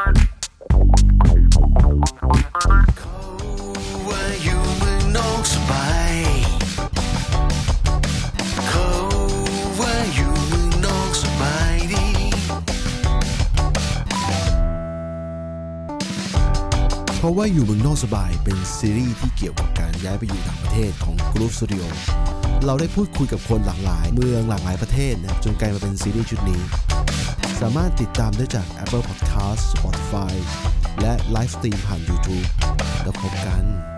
เพราะว่าอยู่เมืองนอกสบายเป็นซีรีส์ที่เกี่ยวกับการย้ายไปอยู่ต่างประเทศของ Group Studio เราได้พูดคุยกับคนหลากหลายเมืองหลากหลายประเทศนะครับจนกลายมาเป็นซีรีส์ชุดนี้สามารถติดตามได้จาก Apple Podcast Spotify และไลฟ์สตรีมผ่าน YouTube แล้วพบกัน